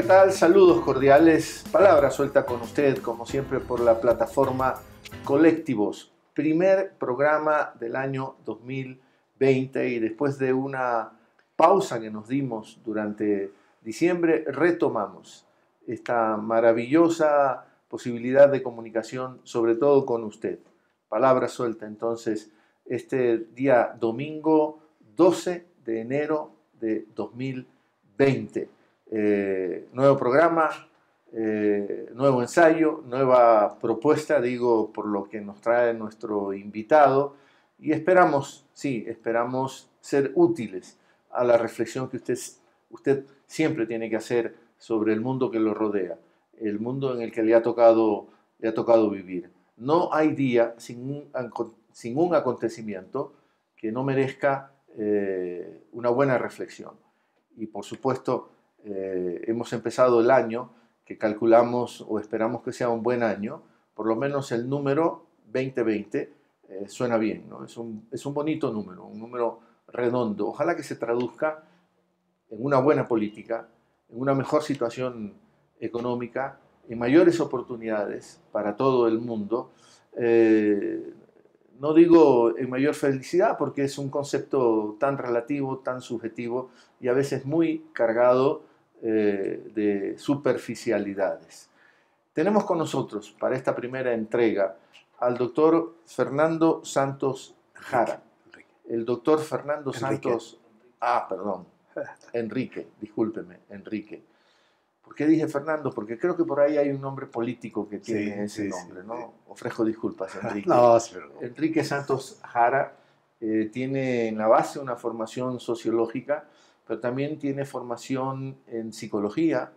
tal? Saludos cordiales. Palabra suelta con usted, como siempre, por la plataforma Colectivos. Primer programa del año 2020 y después de una pausa que nos dimos durante diciembre, retomamos esta maravillosa posibilidad de comunicación, sobre todo con usted. Palabra suelta, entonces, este día domingo 12 de enero de 2020. Nuevo programa, nuevo ensayo, nueva propuesta, digo, por lo que nos trae nuestro invitado, y esperamos, sí, esperamos ser útiles a la reflexión que usted siempre tiene que hacer sobre el mundo que lo rodea, el mundo en el que le ha tocado vivir. No hay día sin un acontecimiento que no merezca una buena reflexión. Y por supuesto, hemos empezado el año que calculamos o esperamos que sea un buen año, por lo menos el número 2020 suena bien, ¿no? Es un bonito número, un número redondo. Ojalá que se traduzca en una buena política, en una mejor situación económica, en mayores oportunidades para todo el mundo. No digo en mayor felicidad porque es un concepto tan relativo, tan subjetivo y a veces muy cargado de superficialidades. Tenemos con nosotros para esta primera entrega al doctor Fernando Santos Jara. El doctor Fernando Santos... perdón. Enrique, discúlpeme, Enrique. ¿Por qué dije Fernando? Porque creo que por ahí hay un nombre político que tiene ese nombre, ¿no? Sí. Ofrezco disculpas, Enrique. No, sí, pero... Enrique Santos Jara tiene en la base una formación sociológica, pero también tiene formación en psicología,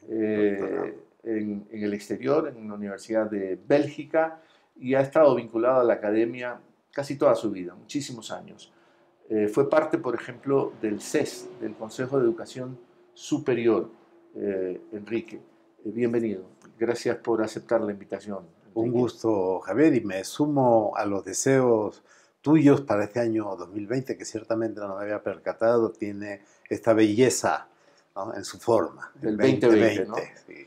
en el exterior, en la Universidad de Bélgica, y ha estado vinculado a la academia casi toda su vida, muchísimos años. Fue parte, por ejemplo, del CES, del Consejo de Educación Superior. Enrique, bienvenido. Gracias por aceptar la invitación, Enrique. Un gusto, Javier, y me sumo a los deseos tuyos para este año 2020, que ciertamente no me había percatado, tiene esta belleza, ¿no?, en su forma. El 2020, ¿no? Sí.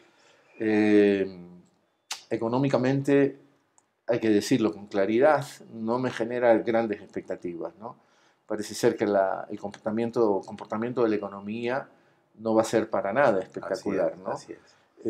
Económicamente, hay que decirlo con claridad, no me genera grandes expectativas, ¿no? Parece ser que el comportamiento de la economía no va a ser para nada espectacular, ¿no? Así es.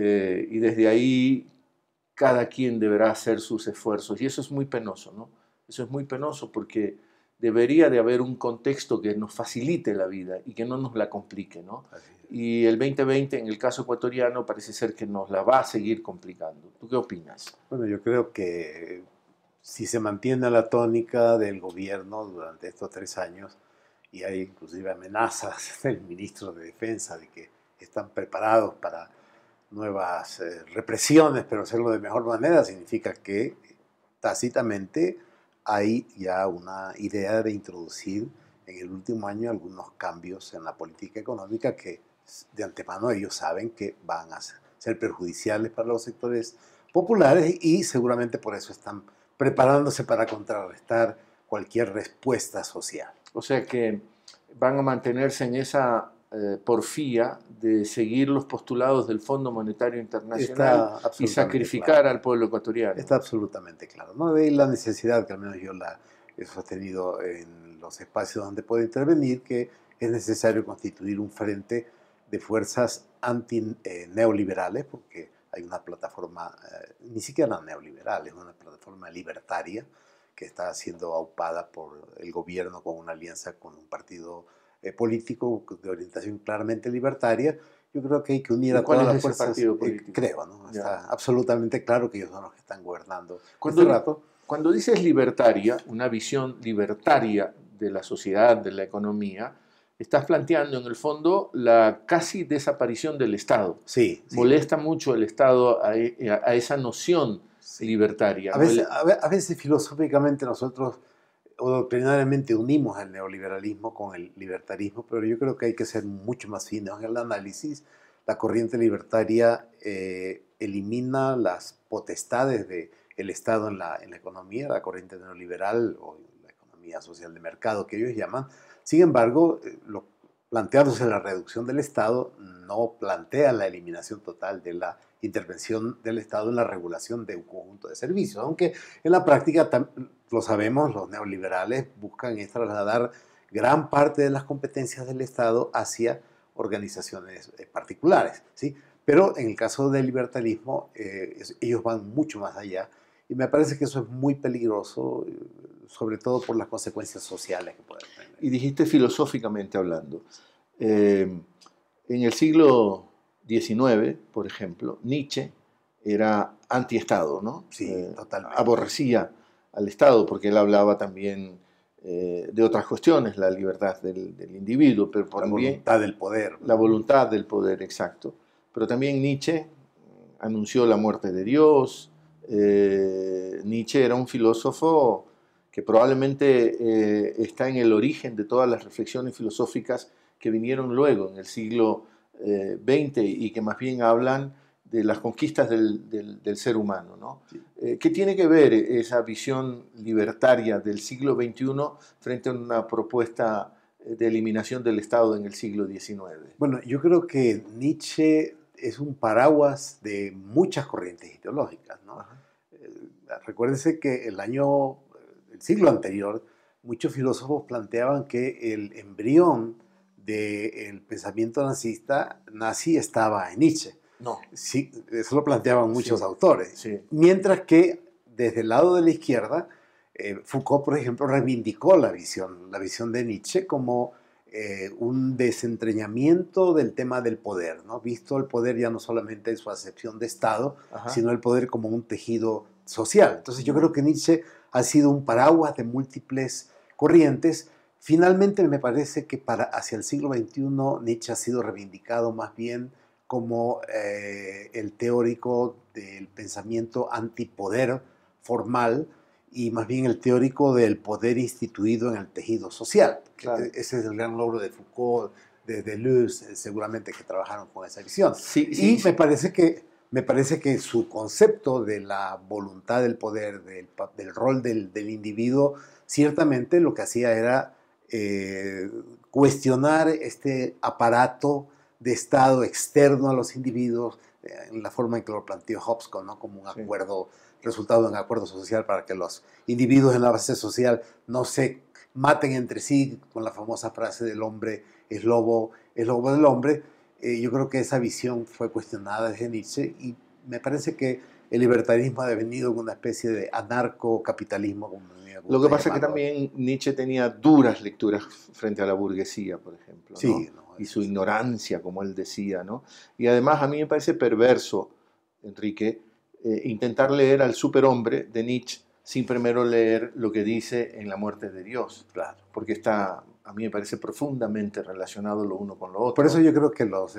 Y desde ahí cada quien deberá hacer sus esfuerzos. Y eso es muy penoso, ¿no? Eso es muy penoso porque debería de haber un contexto que nos facilite la vida y que no nos la complique, ¿no? Y el 2020, en el caso ecuatoriano, parece ser que nos la va a seguir complicando. ¿Tú qué opinas? Bueno, yo creo que si se mantiene la tónica del gobierno durante estos 3 años, y hay inclusive amenazas del ministro de Defensa de que están preparados para nuevas represiones, pero hacerlo de mejor manera, significa que tácitamente hay ya una idea de introducir en el último año algunos cambios en la política económica que de antemano ellos saben que van a ser perjudiciales para los sectores populares y seguramente por eso están preparándose para contrarrestar cualquier respuesta social. O sea que van a mantenerse en esa porfía de seguir los postulados del Fondo Monetario Internacional y sacrificar al pueblo ecuatoriano. Está absolutamente claro, ¿no? De la necesidad, que al menos yo la he sostenido en los espacios donde puedo intervenir, que es necesario constituir un frente de fuerzas anti-neoliberales, porque hay una plataforma, ni siquiera neoliberal, es una plataforma libertaria que está siendo aupada por el gobierno con una alianza con un partido político de orientación claramente libertaria. Yo creo que hay que unir a todas las fuerzas. Partido político? Creo, ¿no? Está absolutamente claro que ellos son los que están gobernando este rato. Cuando dices libertaria, una visión libertaria de la sociedad, de la economía, estás planteando en el fondo la casi desaparición del Estado. Sí. Molesta mucho el Estado a esa noción libertaria. A veces filosóficamente nosotros o doctrinariamente unimos el neoliberalismo con el libertarismo, pero yo creo que hay que ser mucho más finos en el análisis. La corriente libertaria elimina las potestades del Estado en la economía, la corriente neoliberal o la economía social de mercado que ellos llaman. Sin embargo, planteándose la reducción del Estado, no plantea la eliminación total de la intervención del Estado en la regulación de un conjunto de servicios, aunque en la práctica, lo sabemos, los neoliberales buscan es trasladar gran parte de las competencias del Estado hacia organizaciones particulares, ¿sí? Pero en el caso del libertarismo, ellos van mucho más allá y me parece que eso es muy peligroso, sobre todo por las consecuencias sociales que pueden tener. Y dijiste filosóficamente hablando. En el siglo XIX, por ejemplo, Nietzsche era anti-Estado, ¿no? Sí, totalmente. Aborrecía al Estado porque él hablaba también de otras cuestiones, la libertad del individuo, pero la voluntad del poder. La voluntad del poder, exacto. Pero también Nietzsche anunció la muerte de Dios. Nietzsche era un filósofo que probablemente está en el origen de todas las reflexiones filosóficas que vinieron luego en el siglo XX y que más bien hablan de las conquistas del ser humano, ¿no? Sí. ¿Qué tiene que ver esa visión libertaria del siglo XXI frente a una propuesta de eliminación del Estado en el siglo XIX? Bueno, yo creo que Nietzsche es un paraguas de muchas corrientes ideológicas, ¿no? Recuérdense que el siglo anterior, muchos filósofos planteaban que el embrión del pensamiento nazi estaba en Nietzsche. No. Sí, eso lo planteaban muchos autores. Sí. Mientras que desde el lado de la izquierda, Foucault, por ejemplo, reivindicó la visión de Nietzsche como un desentrañamiento del tema del poder, ¿no? Visto el poder ya no solamente en su acepción de Estado, sino el poder como un tejido social. Entonces yo creo que Nietzsche ha sido un paraguas de múltiples corrientes. Finalmente me parece que hacia el siglo XXI Nietzsche ha sido reivindicado más bien como el teórico del pensamiento antipoder formal y más bien el teórico del poder instituido en el tejido social. Claro. Ese es el gran logro de Foucault, de Deleuze, seguramente que trabajaron con esa visión. Sí, y me parece que su concepto de la voluntad del poder, del rol del individuo, ciertamente lo que hacía era cuestionar este aparato de Estado externo a los individuos, en la forma en que lo planteó Hobbes, ¿no? Como un acuerdo, resultado de un acuerdo social para que los individuos en la base social no se maten entre sí, con la famosa frase del hombre es lobo del hombre. Yo creo que esa visión fue cuestionada desde Nietzsche y me parece que el libertarismo ha devenido una especie de anarcocapitalismo. Como lo que pasa es que también Nietzsche tenía duras lecturas frente a la burguesía, por ejemplo, ¿no? Sí, y su ignorancia, como él decía, ¿no? Y además a mí me parece perverso, Enrique, intentar leer al superhombre de Nietzsche sin primero leer lo que dice en La muerte de Dios. Claro. Porque está, a mí me parece profundamente relacionado lo uno con lo otro. Por eso yo creo que los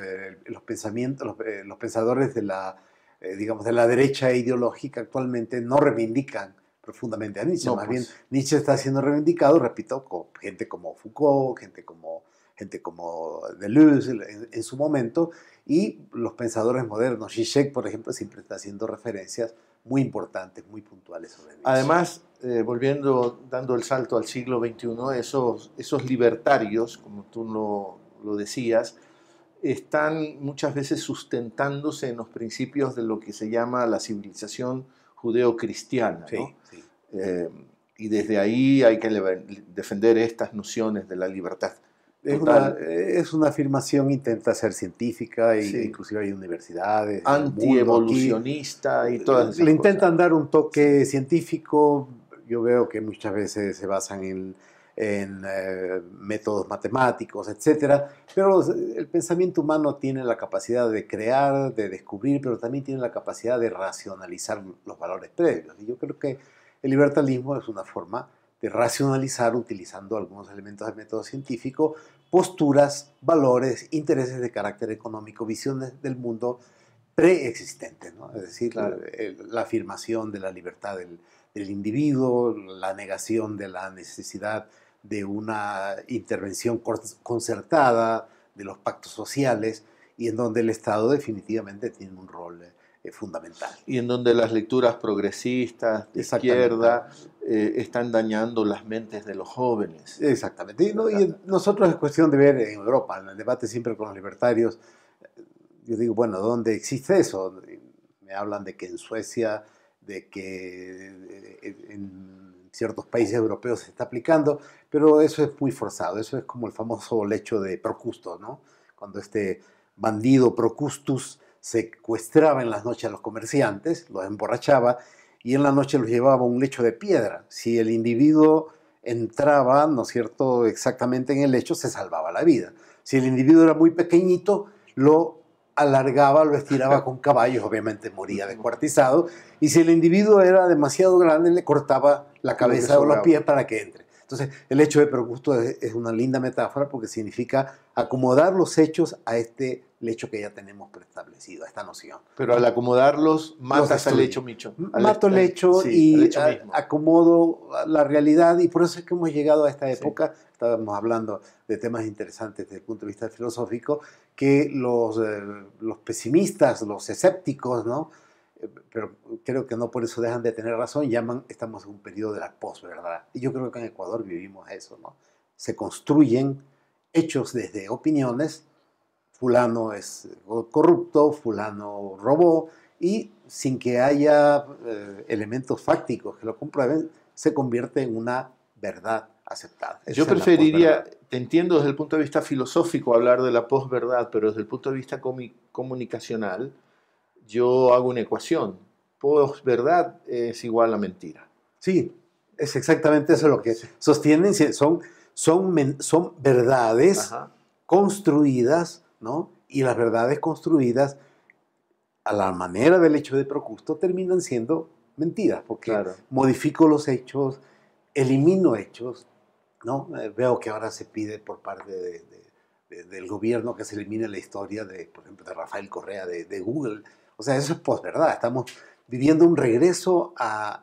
pensadores de digamos, de la derecha ideológica actualmente no reivindican profundamente a Nietzsche. Más bien, Nietzsche está siendo reivindicado, repito, con gente como Foucault, gente como Deleuze en su momento, y los pensadores modernos. Zizek, por ejemplo, siempre está haciendo referencias muy importantes, muy puntuales sobre Nietzsche. Además, dando el salto al siglo XXI, esos libertarios, como tú lo decías, están muchas veces sustentándose en los principios de lo que se llama la civilización judeocristiana, ¿no? Sí, sí. Y desde ahí hay que defender estas nociones de la libertad. Es una afirmación, intenta ser científica, e inclusive hay universidades. Antievolucionista y todas esas le intentan cosas. dar un toque científico. Yo veo que muchas veces se basan en métodos matemáticos, etc. Pero el pensamiento humano tiene la capacidad de crear, de descubrir, pero también tiene la capacidad de racionalizar los valores previos. Y yo creo que el libertarismo es una forma de racionalizar, utilizando algunos elementos del método científico, posturas, valores, intereses de carácter económico, visiones del mundo preexistentes, ¿no? Es decir, claro, la afirmación de la libertad del individuo, la negación de la necesidad de una intervención concertada, de los pactos sociales, y en donde el Estado definitivamente tiene un rol fundamental. Y en donde las lecturas progresistas de izquierda están dañando las mentes de los jóvenes. Exactamente. Y nosotros es cuestión de ver en Europa, en el debate siempre con los libertarios, yo digo, bueno, ¿dónde existe eso? Me hablan de que en Suecia, de que en ciertos países europeos se está aplicando, pero eso es muy forzado, eso es como el famoso lecho de Procusto, ¿no? Cuando este bandido Procustus secuestraba en las noches a los comerciantes, los emborrachaba y en la noche los llevaba a un lecho de piedra. Si el individuo entraba, ¿no es cierto?, exactamente en el lecho, se salvaba la vida. Si el individuo era muy pequeñito, lo alargaba, lo estiraba con caballos, obviamente moría descuartizado, y si el individuo era demasiado grande, le cortaba la cabeza o los pies para que entre. Entonces, el hecho de Procusto es una linda metáfora porque significa acomodar los hechos a este lecho que ya tenemos preestablecido, a esta noción. Pero al acomodarlos, matas al hecho micho. Mato el hecho y acomodo la realidad, y por eso es que hemos llegado a esta época. Sí. Estábamos hablando de temas interesantes desde el punto de vista filosófico, que los pesimistas, los escépticos, ¿no? Pero creo que no por eso dejan de tener razón, estamos en un periodo de la posverdad. Y yo creo que en Ecuador vivimos eso, ¿no? Se construyen hechos desde opiniones, fulano es corrupto, fulano robó, y sin que haya elementos fácticos que lo comprueben, se convierte en una verdad aceptada. Yo preferiría, te entiendo desde el punto de vista filosófico hablar de la posverdad, pero desde el punto de vista comunicacional, yo hago una ecuación. Posverdad es igual a mentira. Sí, es exactamente eso lo que sostienen. Son verdades construidas, ¿no? Y las verdades construidas a la manera del hecho de Procusto terminan siendo mentiras, porque modifico los hechos, elimino hechos, ¿no? Veo que ahora se pide por parte del gobierno que se elimine la historia por ejemplo, de Rafael Correa de Google. O sea, eso es posverdad. Estamos viviendo un regreso a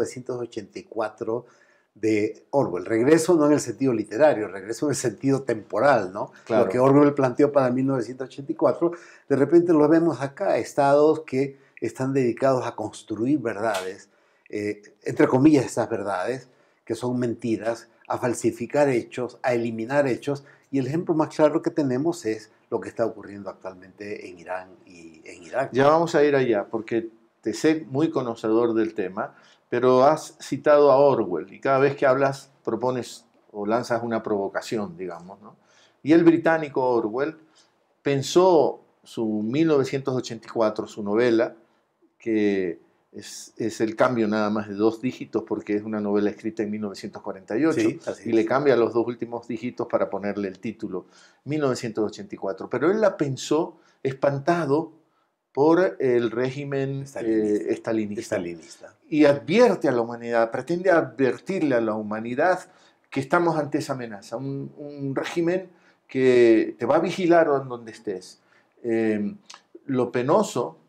1984 de Orwell. Regreso no en el sentido literario, regreso en el sentido temporal, ¿no? Claro. Lo que Orwell planteó para 1984, de repente lo vemos acá, estados que están dedicados a construir verdades, entre comillas estas verdades, que son mentiras, a falsificar hechos, a eliminar hechos, y el ejemplo más claro que tenemos es lo que está ocurriendo actualmente en Irán y en Irak. Ya vamos a ir allá, porque te sé muy conocedor del tema, pero has citado a Orwell, y cada vez que hablas propones o lanzas una provocación, digamos, ¿no? Y el británico Orwell pensó su 1984, su novela, que es el cambio nada más de 2 dígitos, porque es una novela escrita en 1948, sí, y le cambia los 2 últimos dígitos para ponerle el título, 1984. Pero él la pensó espantado por el régimen estalinista. Y advierte a la humanidad, pretende advertirle a la humanidad que estamos ante esa amenaza, un régimen que te va a vigilar donde estés. Lo penoso,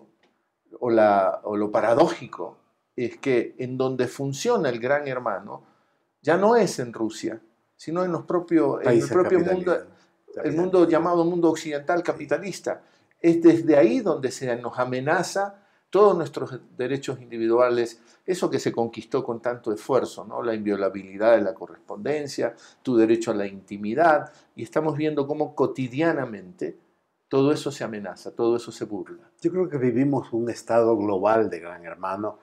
o lo paradójico, es que en donde funciona el gran hermano, ya no es en Rusia, sino en el propio mundo, el mundo llamado mundo occidental capitalista. Es desde ahí donde se nos amenaza todos nuestros derechos individuales, eso que se conquistó con tanto esfuerzo, ¿no? La inviolabilidad de la correspondencia, tu derecho a la intimidad, y estamos viendo cómo cotidianamente todo eso se amenaza, todo eso se burla. Yo creo que vivimos un estado global de gran hermano.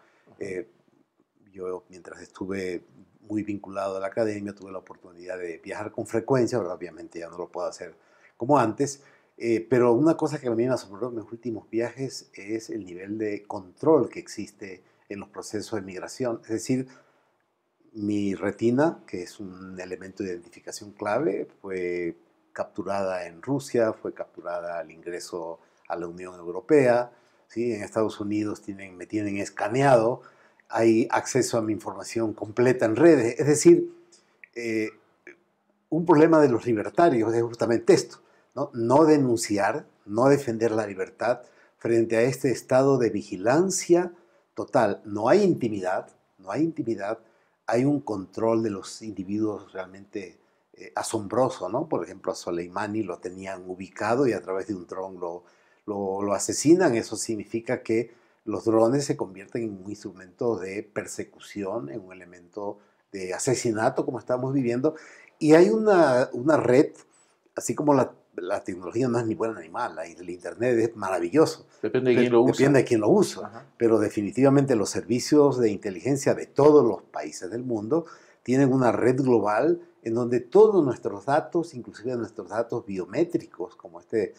Yo, mientras estuve muy vinculado a la academia, tuve la oportunidad de viajar con frecuencia, ahora obviamente ya no lo puedo hacer como antes, pero una cosa que a mí me asombró en mis últimos viajes es el nivel de control que existe en los procesos de migración. Es decir, mi retina, que es un elemento de identificación clave, fue capturada en Rusia, fue capturada al ingreso a la Unión Europea, ¿sí? En Estados Unidos me tienen escaneado, hay acceso a mi información completa en redes. Es decir, un problema de los libertarios es justamente esto, ¿no? No denunciar, no defender la libertad frente a este estado de vigilancia total. No hay intimidad, hay un control de los individuos realmente asombroso, ¿no? Por ejemplo, a Soleimani lo tenían ubicado y a través de un dron lo asesinan. Eso significa que los drones se convierten en un instrumento de persecución, en un elemento de asesinato, como estamos viviendo. Y hay una red, así como la tecnología no es ni buena ni mala, y el Internet es maravilloso. Depende de quién lo usa. Depende de quién lo usa. Ajá. Pero definitivamente los servicios de inteligencia de todos los países del mundo tienen una red global en donde todos nuestros datos, inclusive nuestros datos biométricos, como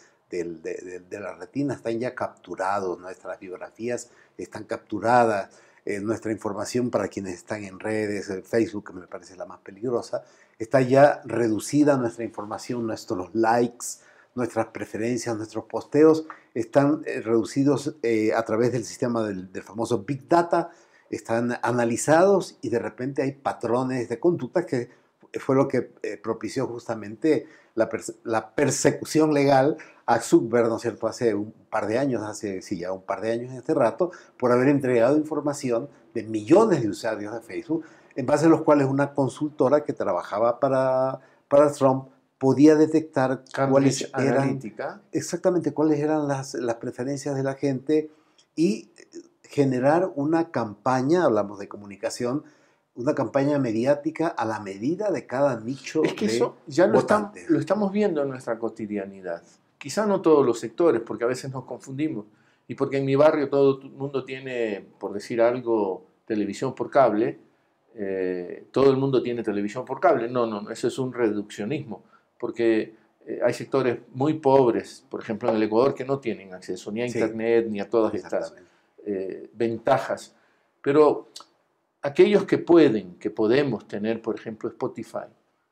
de la retina, están ya capturados, nuestras biografías están capturadas, nuestra información para quienes están en redes, el Facebook, que me parece la más peligrosa, está ya reducida nuestra información, nuestros likes, nuestras preferencias, nuestros posteos están reducidos a través del sistema del famoso Big Data, están analizados y de repente hay patrones de conducta que fue lo que propició justamente la persecución legal a Zuckerberg, ¿no es cierto?, hace un par de años, ya un par de años en este rato, por haber entregado información de millones de usuarios de Facebook, en base a los cuales una consultora que trabajaba para Trump podía detectar cuáles eran, exactamente cuáles eran las preferencias de la gente y generar una campaña, hablamos de comunicación, una campaña mediática a la medida de cada nicho. Es que eso ya lo estamos viendo en nuestra cotidianidad. Quizá no todos los sectores, porque a veces nos confundimos. Y porque en mi barrio todo el mundo tiene, por decir algo, televisión por cable. Todo el mundo tiene televisión por cable. No, eso es un reduccionismo. Porque hay sectores muy pobres, por ejemplo en el Ecuador, que no tienen acceso ni a Internet ni a todas estas ventajas. Pero aquellos que podemos tener, por ejemplo, Spotify,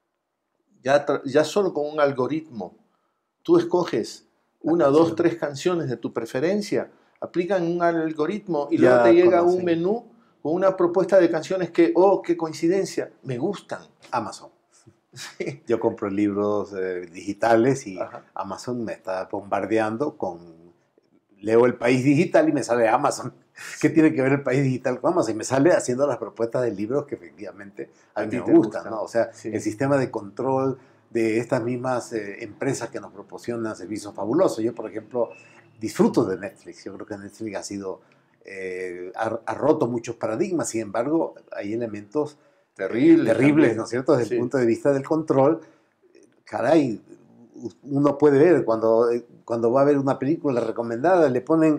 ya solo con un algoritmo, tú escoges una, dos, tres canciones de tu preferencia, aplican un algoritmo y luego te llega un menú con una propuesta de canciones que, oh, qué coincidencia, me gustan. Amazon. Sí. Yo compro libros digitales y Amazon me está bombardeando leo El País Digital y me sale Amazon. ¿Qué tiene que ver El País Digital con Amazon? Y me sale haciendo las propuestas de libros que efectivamente a mí me gustan, ¿no? O sea, el sistema de control de estas mismas empresas que nos proporcionan servicios fabulosos. Yo, por ejemplo, disfruto de Netflix. Yo creo que Netflix ha sido, ha roto muchos paradigmas. Sin embargo, hay elementos terribles, ¿no es cierto? Desde el punto de vista del control. Caray, uno puede ver cuando va a ver una película recomendada, le ponen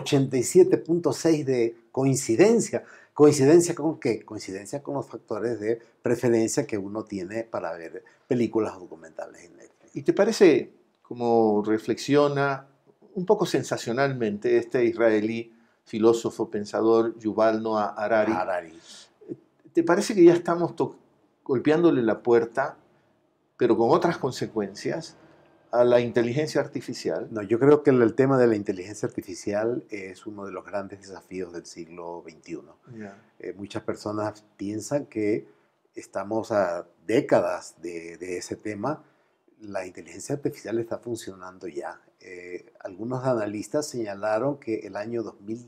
87.6 de coincidencia. ¿Coincidencia con qué? Coincidencia con los factores de preferencia que uno tiene para ver películas o documentales en Netflix. ¿Y te parece, como reflexiona un poco sensacionalmente este israelí filósofo, pensador Yuval Noah Harari? ¿Te parece que ya estamos golpeándole la puerta, pero con otras consecuencias, a la inteligencia artificial? No, yo creo que el tema de la inteligencia artificial es uno de los grandes desafíos del siglo XXI. Muchas personas piensan que estamos a décadas de ese tema. La inteligencia artificial está funcionando ya. Algunos analistas señalaron que el año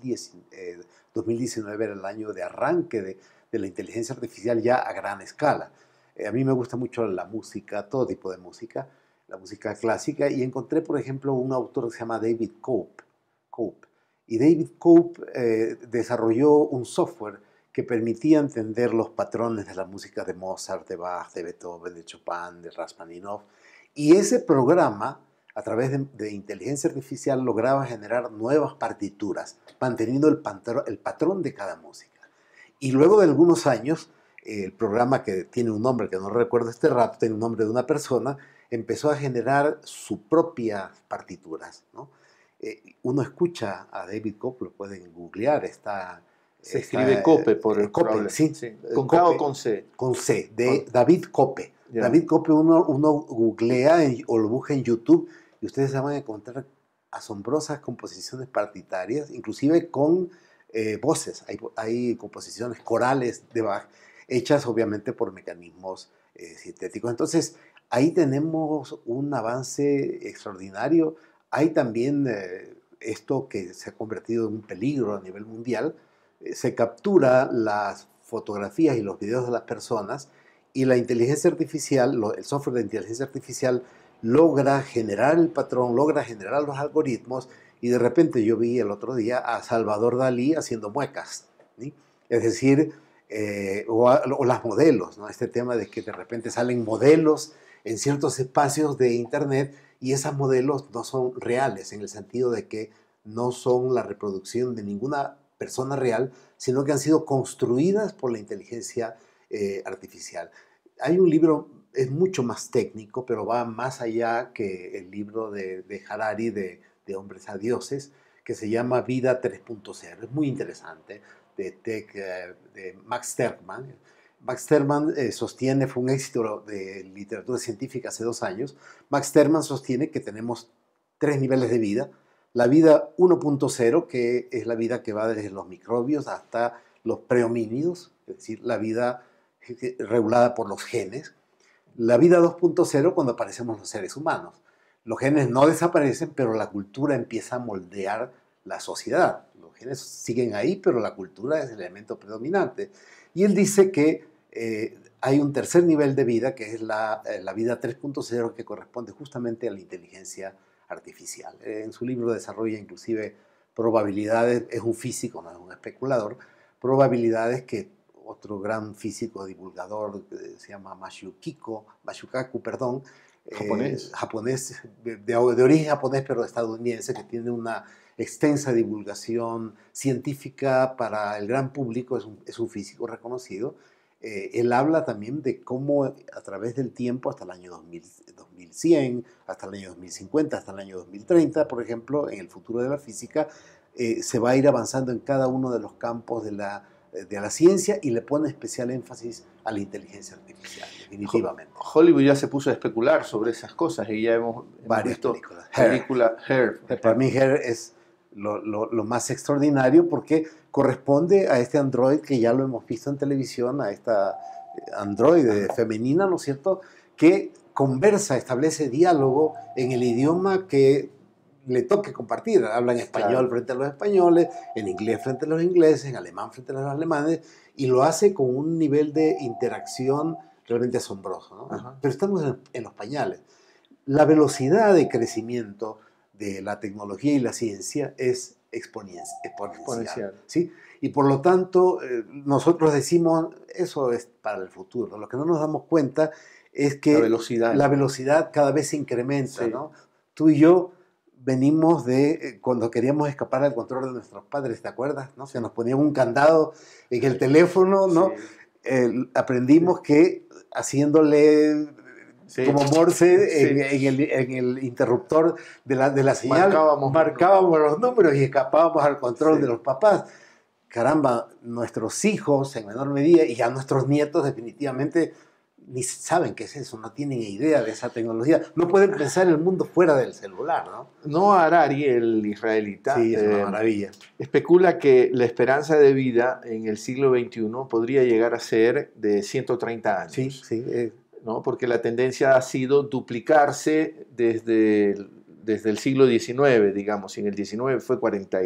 2019 era el año de arranque de la inteligencia artificial ya a gran escala. A mí me gusta mucho la música, todo tipo de música, la música clásica, y encontré, por ejemplo, un autor que se llama David Cope. Y David Cope desarrolló un software que permitía entender los patrones de la música de Mozart, de Bach, de Beethoven, de Chopin, de Rachmaninoff. Y ese programa, a través de inteligencia artificial, lograba generar nuevas partituras, manteniendo el patrón de cada música. Y luego de algunos años, el programa, que tiene un nombre que no recuerdo este rato, tiene un nombre de una persona, empezó a generar sus propias partituras, ¿no? Uno escucha a David Cope, lo pueden googlear, se escribe Cope por el Cope, sí. ¿Con K o con C? Con C, de David Cope. David Cope uno googlea o lo busca en YouTube y ustedes se van a encontrar asombrosas composiciones partitarias, inclusive con voces. Hay composiciones corales de Bach, hechas obviamente por mecanismos sintéticos. Entonces, ahí tenemos un avance extraordinario. Hay también esto que se ha convertido en un peligro a nivel mundial. Se captura las fotografías y los videos de las personas y la inteligencia artificial, el software de inteligencia artificial logra generar el patrón, logra generar los algoritmos y de repente yo vi el otro día a Salvador Dalí haciendo muecas, ¿sí? Es decir, o las modelos, ¿no? Este tema de que de repente salen modelos en ciertos espacios de Internet y esas modelos no son reales, en el sentido de que no son la reproducción de ninguna persona real, sino que han sido construidas por la inteligencia artificial. Hay un libro, es mucho más técnico, pero va más allá que el libro de Harari, de Hombres a Dioses, que se llama Vida 3.0. Es muy interesante, de Max Tegmark. Max Tegmark sostiene, fue un éxito de literatura científica hace 2 años, Max Tegmark sostiene que tenemos 3 niveles de vida. La vida 1.0, que es la vida que va desde los microbios hasta los prehomínidos, es decir, la vida regulada por los genes. La vida 2.0, cuando aparecemos los seres humanos. Los genes no desaparecen, pero la cultura empieza a moldear la sociedad. Los genes siguen ahí, pero la cultura es el elemento predominante. Y él dice que hay un tercer nivel de vida, que es la vida 3.0, que corresponde justamente a la inteligencia artificial. En su libro desarrolla inclusive probabilidades, es un físico, no es un especulador, probabilidades que otro gran físico divulgador se llama Mashukaku, perdón, japonés de origen japonés pero estadounidense, que tiene una extensa divulgación científica para el gran público, es un físico reconocido. Él habla también de cómo a través del tiempo, hasta el año 2100, hasta el año 2050, hasta el año 2030, por ejemplo, en el futuro de la física, se va a ir avanzando en cada uno de los campos de la ciencia, y le pone especial énfasis a la inteligencia artificial, definitivamente. Hollywood ya se puso a especular sobre esas cosas y ya hemos visto película Her. Para mí Her es lo más extraordinario, porque corresponde a este android que ya lo hemos visto en televisión, a esta android femenina, ¿no es cierto?, que conversa, establece diálogo en el idioma que le toque compartir. Habla en español frente a los españoles, en inglés frente a los ingleses, en alemán frente a los alemanes, y lo hace con un nivel de interacción realmente asombroso, ¿no? Pero estamos en los pañales. La velocidad de crecimiento de la tecnología y la ciencia es exponencial. ¿Sí? Y por lo tanto, nosotros decimos, eso es para el futuro. Lo que no nos damos cuenta es que la velocidad cada vez se incrementa, sí, ¿no? Tú y yo venimos de cuando queríamos escapar al control de nuestros padres, ¿te acuerdas? ¿No? Se nos ponía un candado en el teléfono, ¿no? Sí. Aprendimos que haciéndole como Morse en el interruptor de la señal, marcábamos los números y escapábamos al control de los papás. Caramba, nuestros hijos en menor medida, y ya nuestros nietos definitivamente ni saben qué es eso, no tienen idea de esa tecnología, no pueden pensar el mundo fuera del celular, ¿no? Noah Harari, el israelita, sí, es una maravilla, especula que la esperanza de vida en el siglo XXI podría llegar a ser de 130 años. Sí, sí. ¿No? Porque la tendencia ha sido duplicarse desde el siglo XIX, digamos. En el XIX fue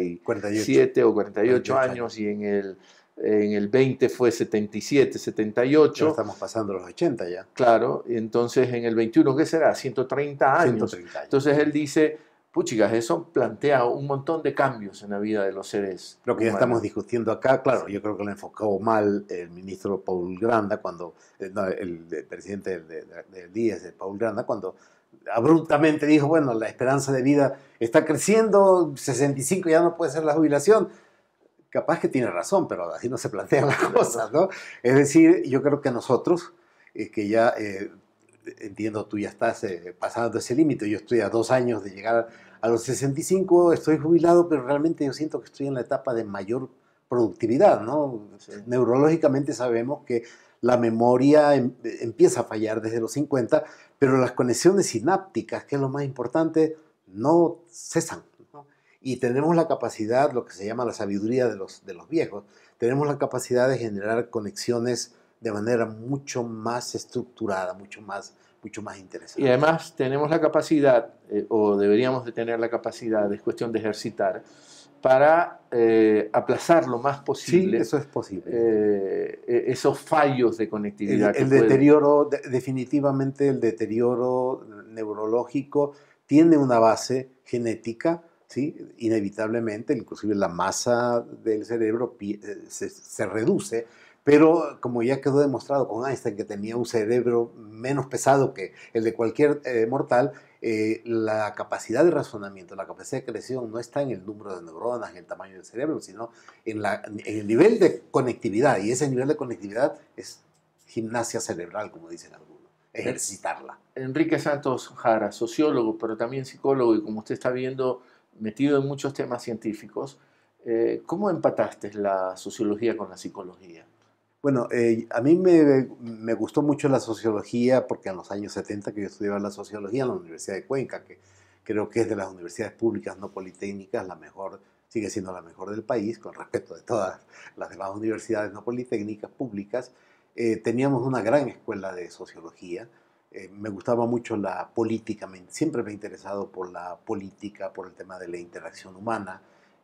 47 o 48 años, y en el 20 fue 77, 78. Ya estamos pasando los 80 ya. Claro, entonces en el 21, ¿qué será? 130 años. 130 años. Entonces él dice, puchigas, eso plantea un montón de cambios en la vida de los seres Lo que ya estamos discutiendo acá, claro, yo creo que lo enfocó mal el ministro Paul Granda, el presidente del DIES, Paul Granda, cuando abruptamente dijo, bueno, la esperanza de vida está creciendo, 65 ya no puede ser la jubilación. Capaz que tiene razón, pero así no se plantean las cosas, ¿no? Es decir, yo creo que nosotros, que ya, entiendo, tú ya estás pasando ese límite, yo estoy a 2 años de llegar a los 65, estoy jubilado, pero realmente yo siento que estoy en la etapa de mayor productividad, ¿no? Sí. Neurológicamente sabemos que la memoria empieza a fallar desde los 50, pero las conexiones sinápticas, que es lo más importante, no cesan. Y tenemos la capacidad, lo que se llama la sabiduría de los viejos, tenemos la capacidad de generar conexiones de manera mucho más estructurada, mucho más interesante. Y además tenemos la capacidad, o deberíamos de tener la capacidad, es cuestión de ejercitar, para aplazar lo más posible. Sí, eso es posible. Esos fallos de conectividad. El deterioro, definitivamente el deterioro neurológico tiene una base genética. ¿sí? Inevitablemente, inclusive la masa del cerebro se reduce, pero como ya quedó demostrado con Einstein que tenía un cerebro menos pesado que el de cualquier mortal, la capacidad de razonamiento, la capacidad de creación no está en el número de neuronas, en el tamaño del cerebro, sino en el nivel de conectividad, y ese nivel de conectividad es gimnasia cerebral, como dicen algunos, ejercitarla. Enrique Santos Jara, sociólogo, pero también psicólogo, y como usted está viendo, metido en muchos temas científicos, ¿cómo empataste la sociología con la psicología? Bueno, a mí me gustó mucho la sociología porque en los años 70 que yo estudiaba la sociología en la Universidad de Cuenca, que creo que es de las universidades públicas no politécnicas la mejor, sigue siendo la mejor del país, con respeto de todas las demás universidades no politécnicas públicas, teníamos una gran escuela de sociología. Me gustaba mucho la política, siempre me he interesado por la política, por el tema de la interacción humana.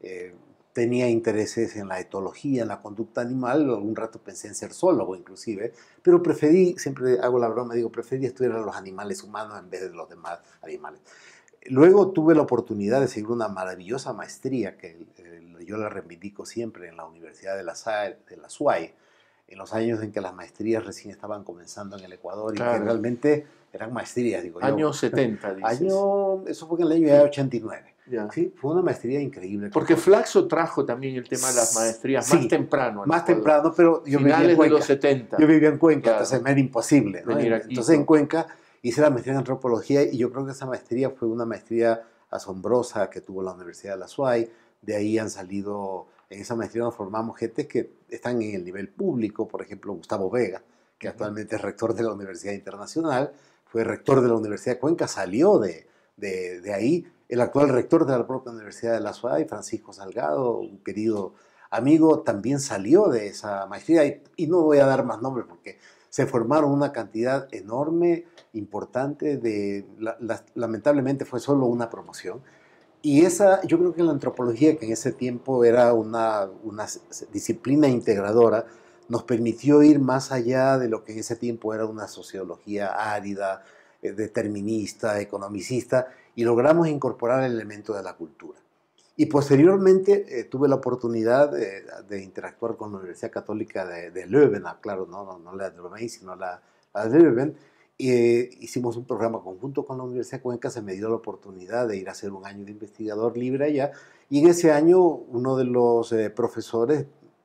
Tenía intereses en la etología, en la conducta animal, algún rato pensé en ser zoólogo inclusive, pero preferí, siempre hago la broma, digo, preferí estudiar a los animales humanos en vez de los demás animales. Luego tuve la oportunidad de seguir una maravillosa maestría que yo la reivindico siempre en la Universidad de la SUAY, en los años en que las maestrías recién estaban comenzando en el Ecuador y que realmente eran maestrías, digo yo. Años 70, dices. Eso fue en el año 89. Ya. Sí, fue una maestría increíble. Porque Flaxo trajo también el tema de las maestrías más temprano. Más temprano, pero yo vivía en Cuenca. De los 70. Yo vivía en Cuenca, entonces me era imposible, ¿no? Entonces en Cuenca hice la maestría en antropología y yo creo que esa maestría fue una maestría asombrosa que tuvo la Universidad de la SUAY. De ahí han salido, en esa maestría nos formamos gente que están en el nivel público, por ejemplo Gustavo Vega, que actualmente es rector de la Universidad Internacional, fue rector de la Universidad de Cuenca, salió de ahí. El actual rector de la propia Universidad de la SUAY, Francisco Salgado, un querido amigo, también salió de esa maestría. Y no voy a dar más nombres porque se formaron una cantidad enorme, importante, lamentablemente fue solo una promoción. Y yo creo que la antropología, que en ese tiempo era una disciplina integradora, nos permitió ir más allá de lo que en ese tiempo era una sociología árida, determinista, economicista, y logramos incorporar el elemento de la cultura. Y posteriormente tuve la oportunidad de interactuar con la Universidad Católica de Leuven, claro, no la de Romain, sino la de Leuven. Hicimos un programa conjunto con la Universidad de Cuenca, se me dio la oportunidad de ir a hacer un año de investigador libre allá, y en ese año uno de los profesores,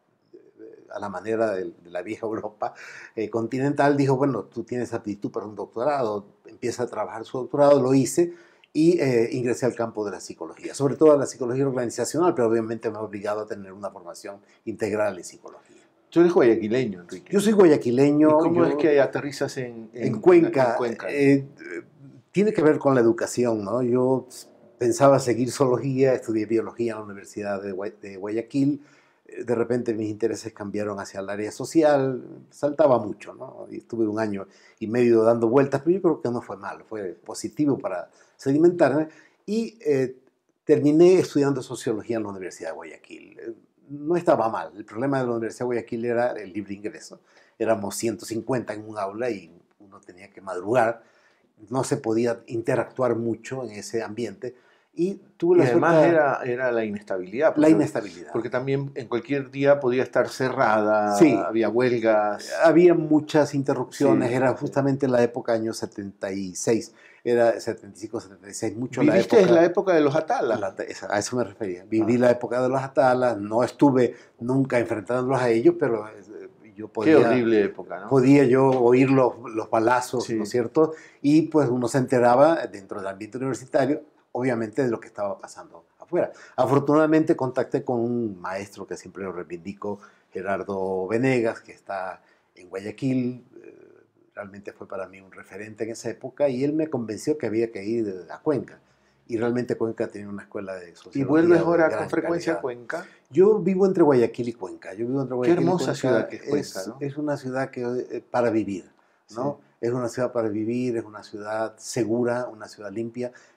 a la manera de la vieja Europa continental, dijo, bueno, tú tienes aptitud para un doctorado, empieza a trabajar su doctorado, lo hice, y ingresé al campo de la psicología, sobre todo a la psicología organizacional, pero obviamente me ha obligado a tener una formación integral en psicología. Tú eres guayaquileño, Enrique. Yo soy guayaquileño. ¿Y cómo es que aterrizas en Cuenca? En Cuenca? Tiene que ver con la educación, ¿no? Yo pensaba seguir zoología, estudié biología en la Universidad de Guayaquil. De repente mis intereses cambiaron hacia el área social, saltaba mucho, ¿no? Y estuve un año y medio dando vueltas, pero yo creo que no fue malo, fue positivo para sedimentarme, y terminé estudiando sociología en la Universidad de Guayaquil. No estaba mal, el problema de la Universidad de Guayaquil era el libre ingreso. Éramos 150 en un aula y uno tenía que madrugar, no se podía interactuar mucho en ese ambiente. Y además era la inestabilidad. La inestabilidad. Porque también en cualquier día podía estar cerrada, sí, había huelgas. Había muchas interrupciones, sí, era justamente la época, año 76, era 75, 76, mucho la época. ¿Viviste la época de los Atalas? A eso me refería. Viví la época de los Atalas, no estuve nunca enfrentándolos a ellos, pero yo podía... Qué horrible época, ¿no? Podía yo oír los balazos, sí, ¿no es cierto? Y pues uno se enteraba dentro del ambiente universitario, obviamente, de lo que estaba pasando afuera. Afortunadamente contacté con un maestro que siempre lo reivindico, Gerardo Venegas, que está en Guayaquil. Realmente fue para mí un referente en esa época, y él me convenció que había que ir a Cuenca. Y realmente Cuenca tenía una escuela de sociología. ¿Y vuelves ahora con frecuencia a Cuenca? Yo vivo entre Guayaquil y Cuenca. Yo vivo entre Guayaquil. Qué hermosa ciudad que es Cuenca, ¿no? Es una ciudad para vivir, ¿no? Sí. Es una ciudad para vivir, es una ciudad segura, una ciudad limpia.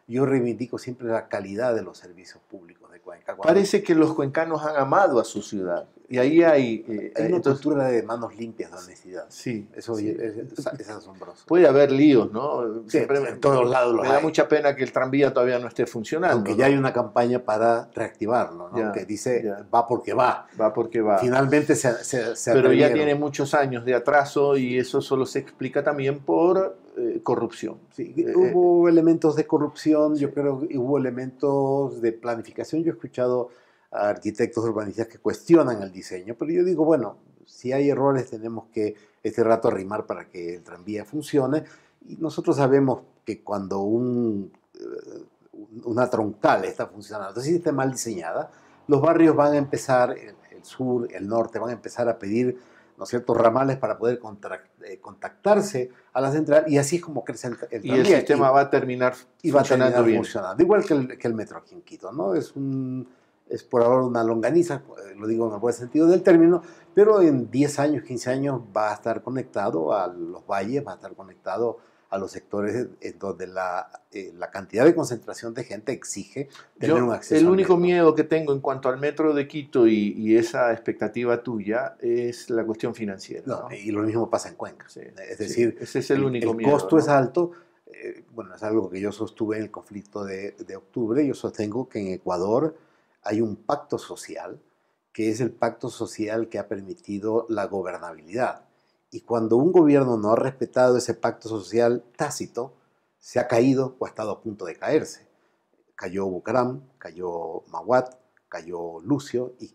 yo reivindico siempre la calidad de los servicios públicos de Cuenca. Parece que los cuencanos han amado a su ciudad. Y ahí hay una cultura de manos limpias, de honestidad. Sí, eso sí. Es asombroso. Puede haber líos, ¿no? Sí, en todos lados los me da hay. mucha pena que el tranvía todavía no esté funcionando. Aunque ¿no? ya hay una campaña para reactivarlo, ¿no? Ya, que dice, ya. va porque va. Va porque va. Finalmente se Pero ya atrevieron. tiene muchos años de atraso y eso solo se explica también por corrupción. Sí, hubo elementos de corrupción, yo creo que hubo elementos de planificación. Yo he escuchado a arquitectos urbanistas que cuestionan el diseño, pero yo digo, bueno, si hay errores tenemos que este rato arrimar para que el tranvía funcione, y nosotros sabemos que cuando una troncal está funcionando, si está mal diseñada, los barrios van a empezar, el sur, el norte, van a empezar a pedir, ¿no es cierto?, ramales para poder contactarse a la central, y así es como crece el tranvía. Y el sistema va a terminar funcionando bien. Igual que el metro aquí en Quito, ¿no? Es por ahora una longaniza, lo digo en el buen sentido del término, pero en 10 años, 15 años va a estar conectado a los valles, va a estar conectado a los sectores en donde la cantidad de concentración de gente exige tener un acceso. El único miedo que tengo en cuanto al metro de Quito y esa expectativa tuya es la cuestión financiera. No, y lo mismo pasa en Cuenca. Sí, es decir, ese es el único miedo. El costo, ¿no?, es alto. Bueno, es algo que yo sostuve en el conflicto de octubre. Yo sostengo que en Ecuador hay un pacto social, que es el pacto social que ha permitido la gobernabilidad. Y cuando un gobierno no ha respetado ese pacto social tácito, se ha caído o ha estado a punto de caerse. Cayó Bucaram, cayó Mahuat, cayó Lucio y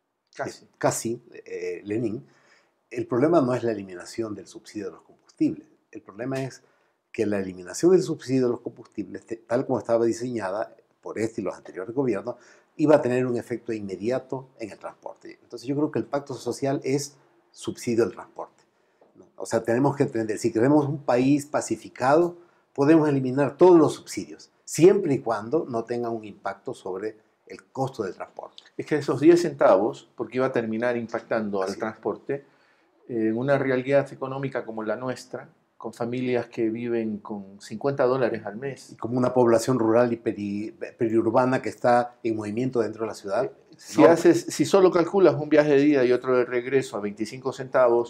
casi Lenin. El problema no es la eliminación del subsidio de los combustibles. El problema es que la eliminación del subsidio de los combustibles, tal como estaba diseñada por este y los anteriores gobiernos, iba a tener un efecto inmediato en el transporte. Entonces yo creo que el pacto social es subsidio al transporte, ¿no? O sea, tenemos que entender, si queremos un país pacificado, podemos eliminar todos los subsidios, siempre y cuando no tengan un impacto sobre el costo del transporte. Es que esos 10 centavos, porque iba a terminar impactando al transporte, en una realidad económica como la nuestra, con familias que viven con $50 al mes. Y como una población rural y periurbana que está en movimiento dentro de la ciudad. Si solo calculas un viaje de ida y otro de regreso a 25 centavos,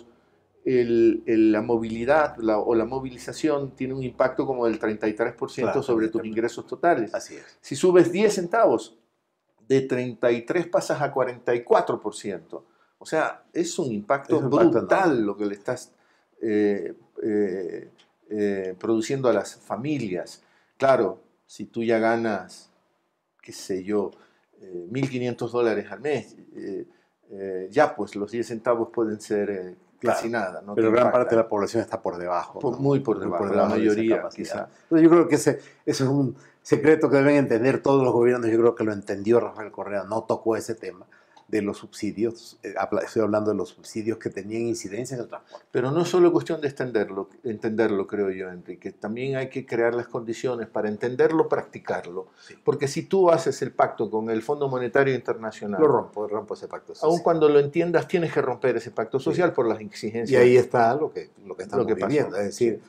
la movilidad o la movilización tiene un impacto como del 33% sobre tus ingresos totales. Así es. Si subes 10 centavos, de 33 pasas a 44%. O sea, es un impacto brutal lo que le estás produciendo a las familias. Claro, si tú ya ganas, qué sé yo, $1.500 al mes, ya pues los 10 centavos pueden ser casi nada. ¿no? Pero gran parte de la población está por debajo. ¿no? Muy por debajo, la mayoría quizá. Entonces yo creo que ese es un secreto que deben entender todos los gobiernos. Yo creo que lo entendió Rafael Correa, no tocó ese tema de los subsidios. Estoy hablando de los subsidios que tenían incidencia en el transporte. Pero no es solo cuestión de entenderlo, creo yo, Enrique. También hay que crear las condiciones para entenderlo, practicarlo. Sí. Porque si tú haces el pacto con el Fondo Monetario Internacional... Lo rompo ese pacto social. Aun cuando lo entiendas, tienes que romper ese pacto social por las exigencias. Y ahí está lo que estamos viviendo. Es decir,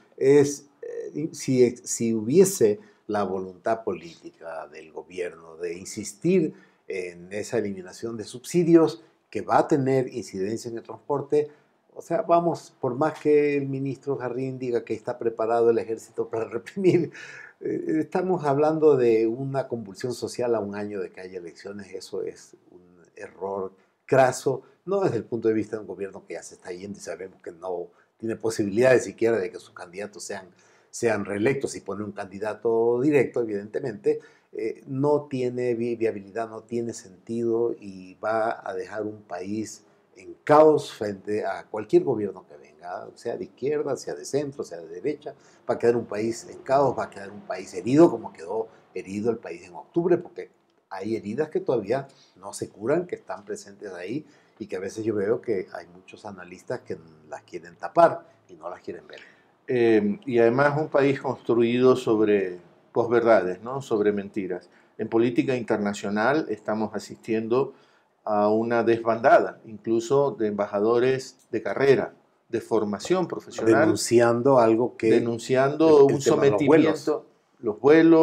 si hubiese la voluntad política del gobierno de insistir en esa eliminación de subsidios que va a tener incidencia en el transporte, o sea, vamos, por más que el ministro Jarrín diga que está preparado el ejército para reprimir, estamos hablando de una convulsión social a un año de que haya elecciones. Eso es un error craso, no desde el punto de vista de un gobierno que ya se está yendo y sabemos que no tiene posibilidades siquiera de que sus candidatos sean reelectos. Si pone un candidato directo, evidentemente, no tiene viabilidad, no tiene sentido y va a dejar un país en caos frente a cualquier gobierno que venga, sea de izquierda, sea de centro, sea de derecha. Va a quedar un país en caos, va a quedar un país herido, como quedó herido el país en octubre, porque hay heridas que todavía no se curan, que están presentes ahí y que a veces yo veo que hay muchos analistas que las quieren tapar y no las quieren ver. Y además un país construido sobre posverdades, ¿no? Sobre mentiras. En política internacional estamos asistiendo a una desbandada, incluso de embajadores de carrera, de formación profesional. Denunciando algo que... Denunciando un sometimiento, los vuelos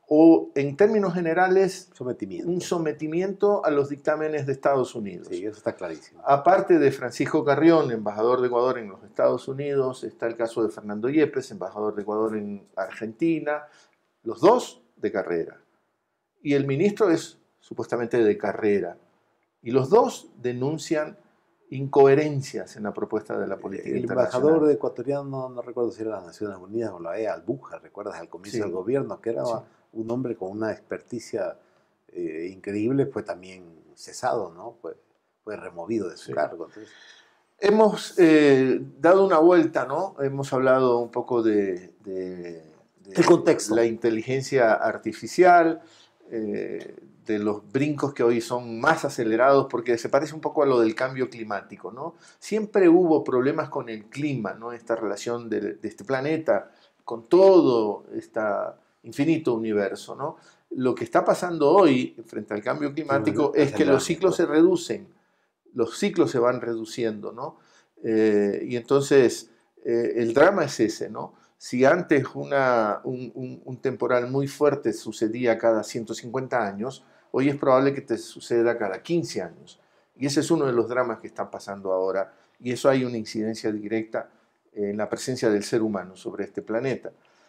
o en términos generales Sometimiento. un sometimiento a los dictámenes de Estados Unidos. Sí, eso está clarísimo. Aparte de Francisco Carrión, embajador de Ecuador en los Estados Unidos, está el caso de Fernando Yepes, embajador de Ecuador en Argentina, los dos de carrera. Y el ministro es supuestamente de carrera. Y los dos denuncian incoherencias en la propuesta de la política El internacional. embajador ecuatoriano, no recuerdo si era las Naciones Unidas o la Albuja, ¿recuerdas? Al comienzo Sí. del gobierno, que era Sí. un hombre con una experticia increíble, fue también cesado, ¿no? Fue removido de su Sí. cargo. Entonces, Hemos dado una vuelta, ¿no? Hemos hablado un poco de el contexto. la inteligencia artificial, de los brincos que hoy son más acelerados, porque se parece un poco a lo del cambio climático, ¿no? Siempre hubo problemas con el clima, ¿no? Esta relación de este planeta con todo este infinito universo, ¿no? Lo que está pasando hoy frente al cambio climático es que los ciclos se reducen, los ciclos se van reduciendo, ¿no? Y entonces el drama es ese, ¿no? Si antes un temporal muy fuerte sucedía cada 150 años, hoy es probable que te suceda cada 15 años. Y ese es uno de los dramas que están pasando ahora. Y eso hay una incidencia directa en la presencia del ser humano sobre este planeta.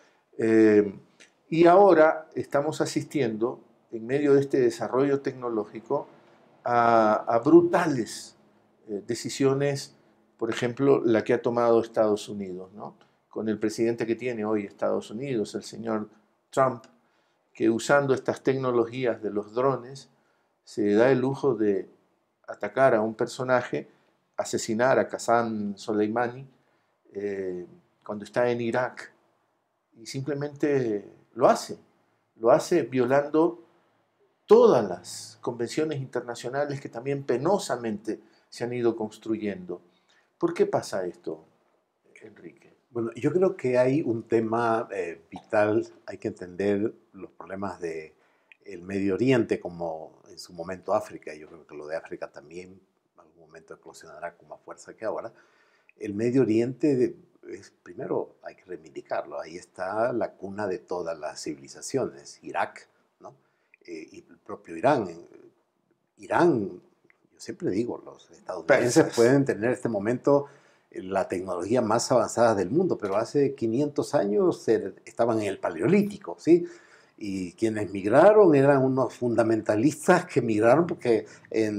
Y ahora estamos asistiendo, en medio de este desarrollo tecnológico, a brutales decisiones, por ejemplo, la que ha tomado Estados Unidos, ¿no? Con el presidente que tiene hoy Estados Unidos, el señor Trump, que usando estas tecnologías de los drones, se da el lujo de atacar a un personaje, asesinar a Qasem Soleimani cuando está en Irak, y simplemente lo hace violando todas las convenciones internacionales que también penosamente se han ido construyendo. ¿Por qué pasa esto, Enrique? Bueno, yo creo que hay un tema vital, hay que entender los problemas del Medio Oriente como en su momento África, y yo creo que lo de África también en algún momento eclosionará con más fuerza que ahora. El Medio Oriente, primero hay que reivindicarlo, ahí está la cuna de todas las civilizaciones, Irak, ¿no? Y el propio Irán. Irán, yo siempre digo, los estadounidenses Persas. pueden tener este momento la tecnología más avanzada del mundo, pero hace 500 años estaban en el Paleolítico, ¿sí? Y quienes migraron eran unos fundamentalistas que migraron porque en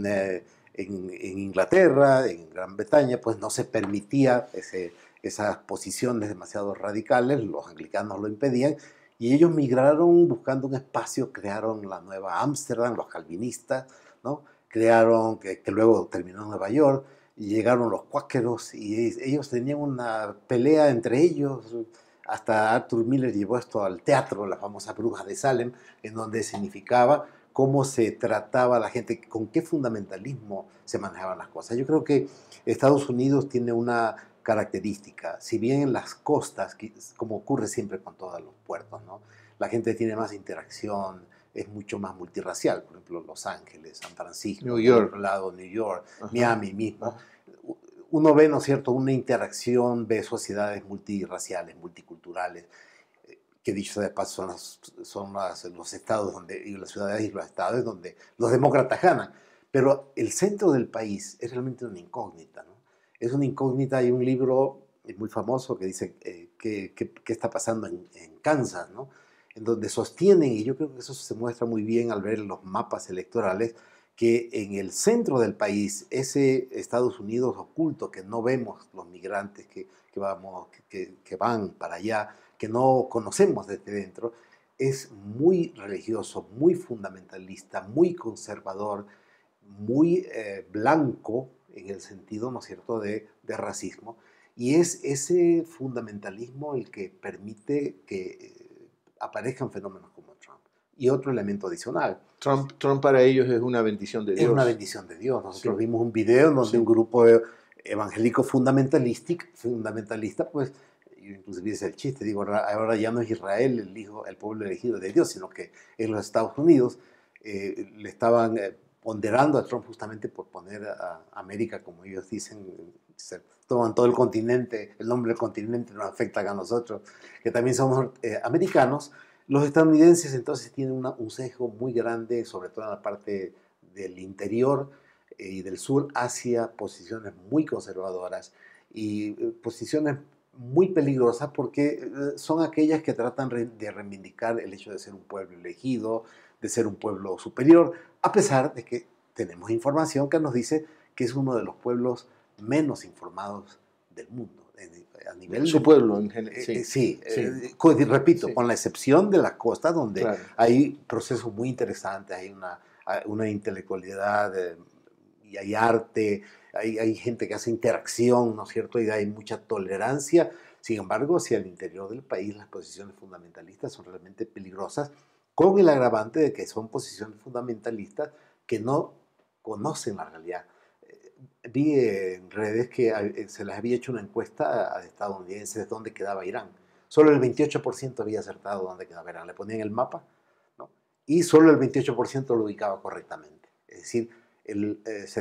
Inglaterra, en Gran Bretaña, pues no se permitía esas posiciones demasiado radicales, los anglicanos lo impedían, y ellos migraron buscando un espacio, crearon la nueva Ámsterdam, los calvinistas, ¿no? Crearon, que luego terminó en Nueva York, y llegaron los cuáqueros, y ellos tenían una pelea entre ellos. Hasta Arthur Miller llevó esto al teatro, la famosa Bruja de Salem, en donde significaba cómo se trataba a la gente, con qué fundamentalismo se manejaban las cosas. Yo creo que Estados Unidos tiene una característica, si bien en las costas, como ocurre siempre con todos los puertos, ¿no? La gente tiene más interacción, es mucho más multirracial, por ejemplo, Los Ángeles, San Francisco, New York. por otro lado, New York, Ajá. Miami mismo. Ajá. Uno ve, ¿no es cierto?, una interacción, ve sociedades multirraciales, multiculturales, que dicho sea de paso son los estados y las ciudades y los estados donde los demócratas ganan. Pero el centro del país es realmente una incógnita, ¿no? Es una incógnita. Hay un libro muy famoso que dice qué está pasando en Kansas, ¿no? En donde sostienen, y yo creo que eso se muestra muy bien al ver los mapas electorales, que en el centro del país, ese Estados Unidos oculto que no vemos los migrantes que van para allá, que no conocemos desde dentro, es muy religioso, muy fundamentalista, muy conservador, muy blanco en el sentido, ¿no es cierto?, de racismo. Y es ese fundamentalismo el que permite que aparezcan fenómenos como Trump. Y otro elemento adicional. Trump para ellos es una bendición de Dios. Es una bendición de Dios. Nosotros Sí. vimos un video en donde Sí. un grupo evangélico fundamentalista, pues, yo inclusive hice el chiste, digo, ahora ya no es Israel el pueblo elegido de Dios, sino que en los Estados Unidos le estaban ponderando a Trump justamente por poner a América, como ellos dicen, se toman todo el continente, el nombre del continente nos afecta a nosotros, que también somos americanos, Los estadounidenses entonces tienen un sesgo muy grande, sobre todo en la parte del interior y del sur, hacia posiciones muy conservadoras y posiciones muy peligrosas porque son aquellas que tratan de reivindicar el hecho de ser un pueblo elegido, de ser un pueblo superior, a pesar de que tenemos información que nos dice que es uno de los pueblos menos informados del mundo. A nivel Su pueblo en general, sí. Sí, Sí. repito, Sí. con la excepción de las costas donde Claro. hay procesos muy interesantes, hay una intelectualidad y hay arte, hay gente que hace interacción, ¿no es cierto? Y hay mucha tolerancia. Sin embargo, hacia el interior del país las posiciones fundamentalistas son realmente peligrosas, con el agravante de que son posiciones fundamentalistas que no conocen la realidad. Vi en redes que se les había hecho una encuesta a estadounidenses dónde quedaba Irán. Solo el 28% había acertado dónde quedaba Irán. Le ponían el mapa, ¿no? Y solo el 28% lo ubicaba correctamente. Es decir, el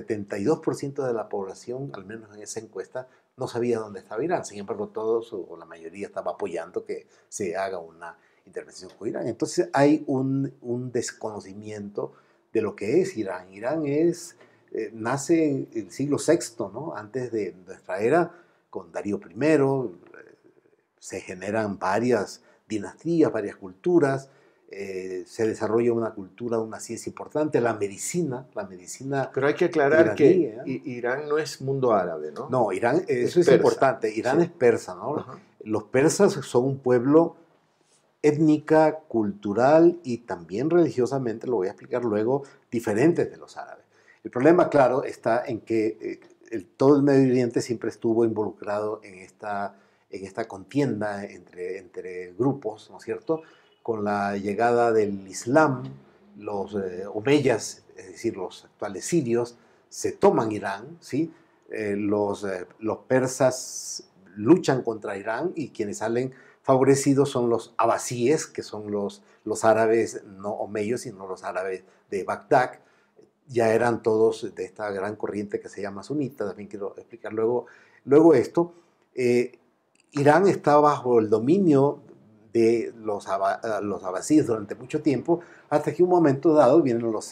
72% de la población, al menos en esa encuesta, no sabía dónde estaba Irán. Sin embargo, todos o la mayoría estaba apoyando que se haga una intervención con Irán. Entonces hay un desconocimiento de lo que es Irán. Irán nace en el siglo VI, ¿no? Antes de nuestra era, con Darío I, se generan varias dinastías, varias culturas, se desarrolla una cultura, una ciencia importante, la medicina Pero hay que aclarar iraní, que Irán no es mundo árabe, ¿no? No, Irán, eso es persa. importante, Irán Sí. es persa, ¿no? Ajá. Los persas son un pueblo étnica, cultural y también religiosamente, lo voy a explicar luego, diferentes de los árabes. El problema, claro, está en que todo el Medio Oriente siempre estuvo involucrado en esta contienda entre grupos, ¿no es cierto? Con la llegada del Islam, los omeyas, es decir, los actuales sirios, se toman Irán, ¿sí? Los persas luchan contra Irán y quienes salen favorecidos son los abasíes, que son los árabes no omeyos, sino los árabes de Bagdad. Ya eran todos de esta gran corriente que se llama sunita, también quiero explicar luego esto. Irán está bajo el dominio de los abasíes durante mucho tiempo, hasta que un momento dado vienen los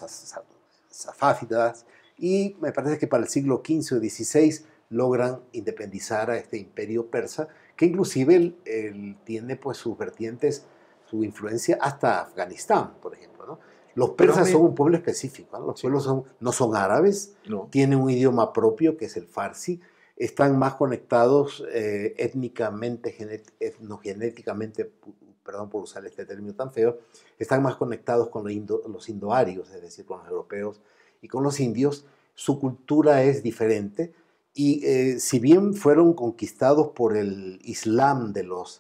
safávidas y me parece que para el siglo XV o XVI logran independizar a este imperio persa, que inclusive tiene pues sus vertientes, su influencia hasta Afganistán, por ejemplo, ¿no? Los persas son un pueblo específico, ¿no? Los pueblos no son árabes, no. Tienen un idioma propio que es el farsi, están más conectados étnicamente, etnogenéticamente, perdón por usar este término tan feo, están más conectados con los indoarios, es decir, con los europeos y con los indios. Su cultura es diferente y si bien fueron conquistados por el Islam de los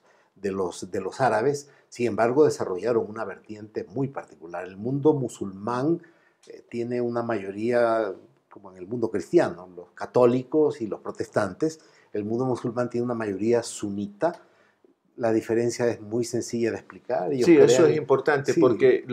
árabes, sin embargo desarrollaron una vertiente muy particular. El mundo musulmán tiene una mayoría, como en el mundo cristiano, los católicos y los protestantes. El mundo musulmán tiene una mayoría sunita. La diferencia es muy sencilla de explicar. Sí, eso es importante, sí, porque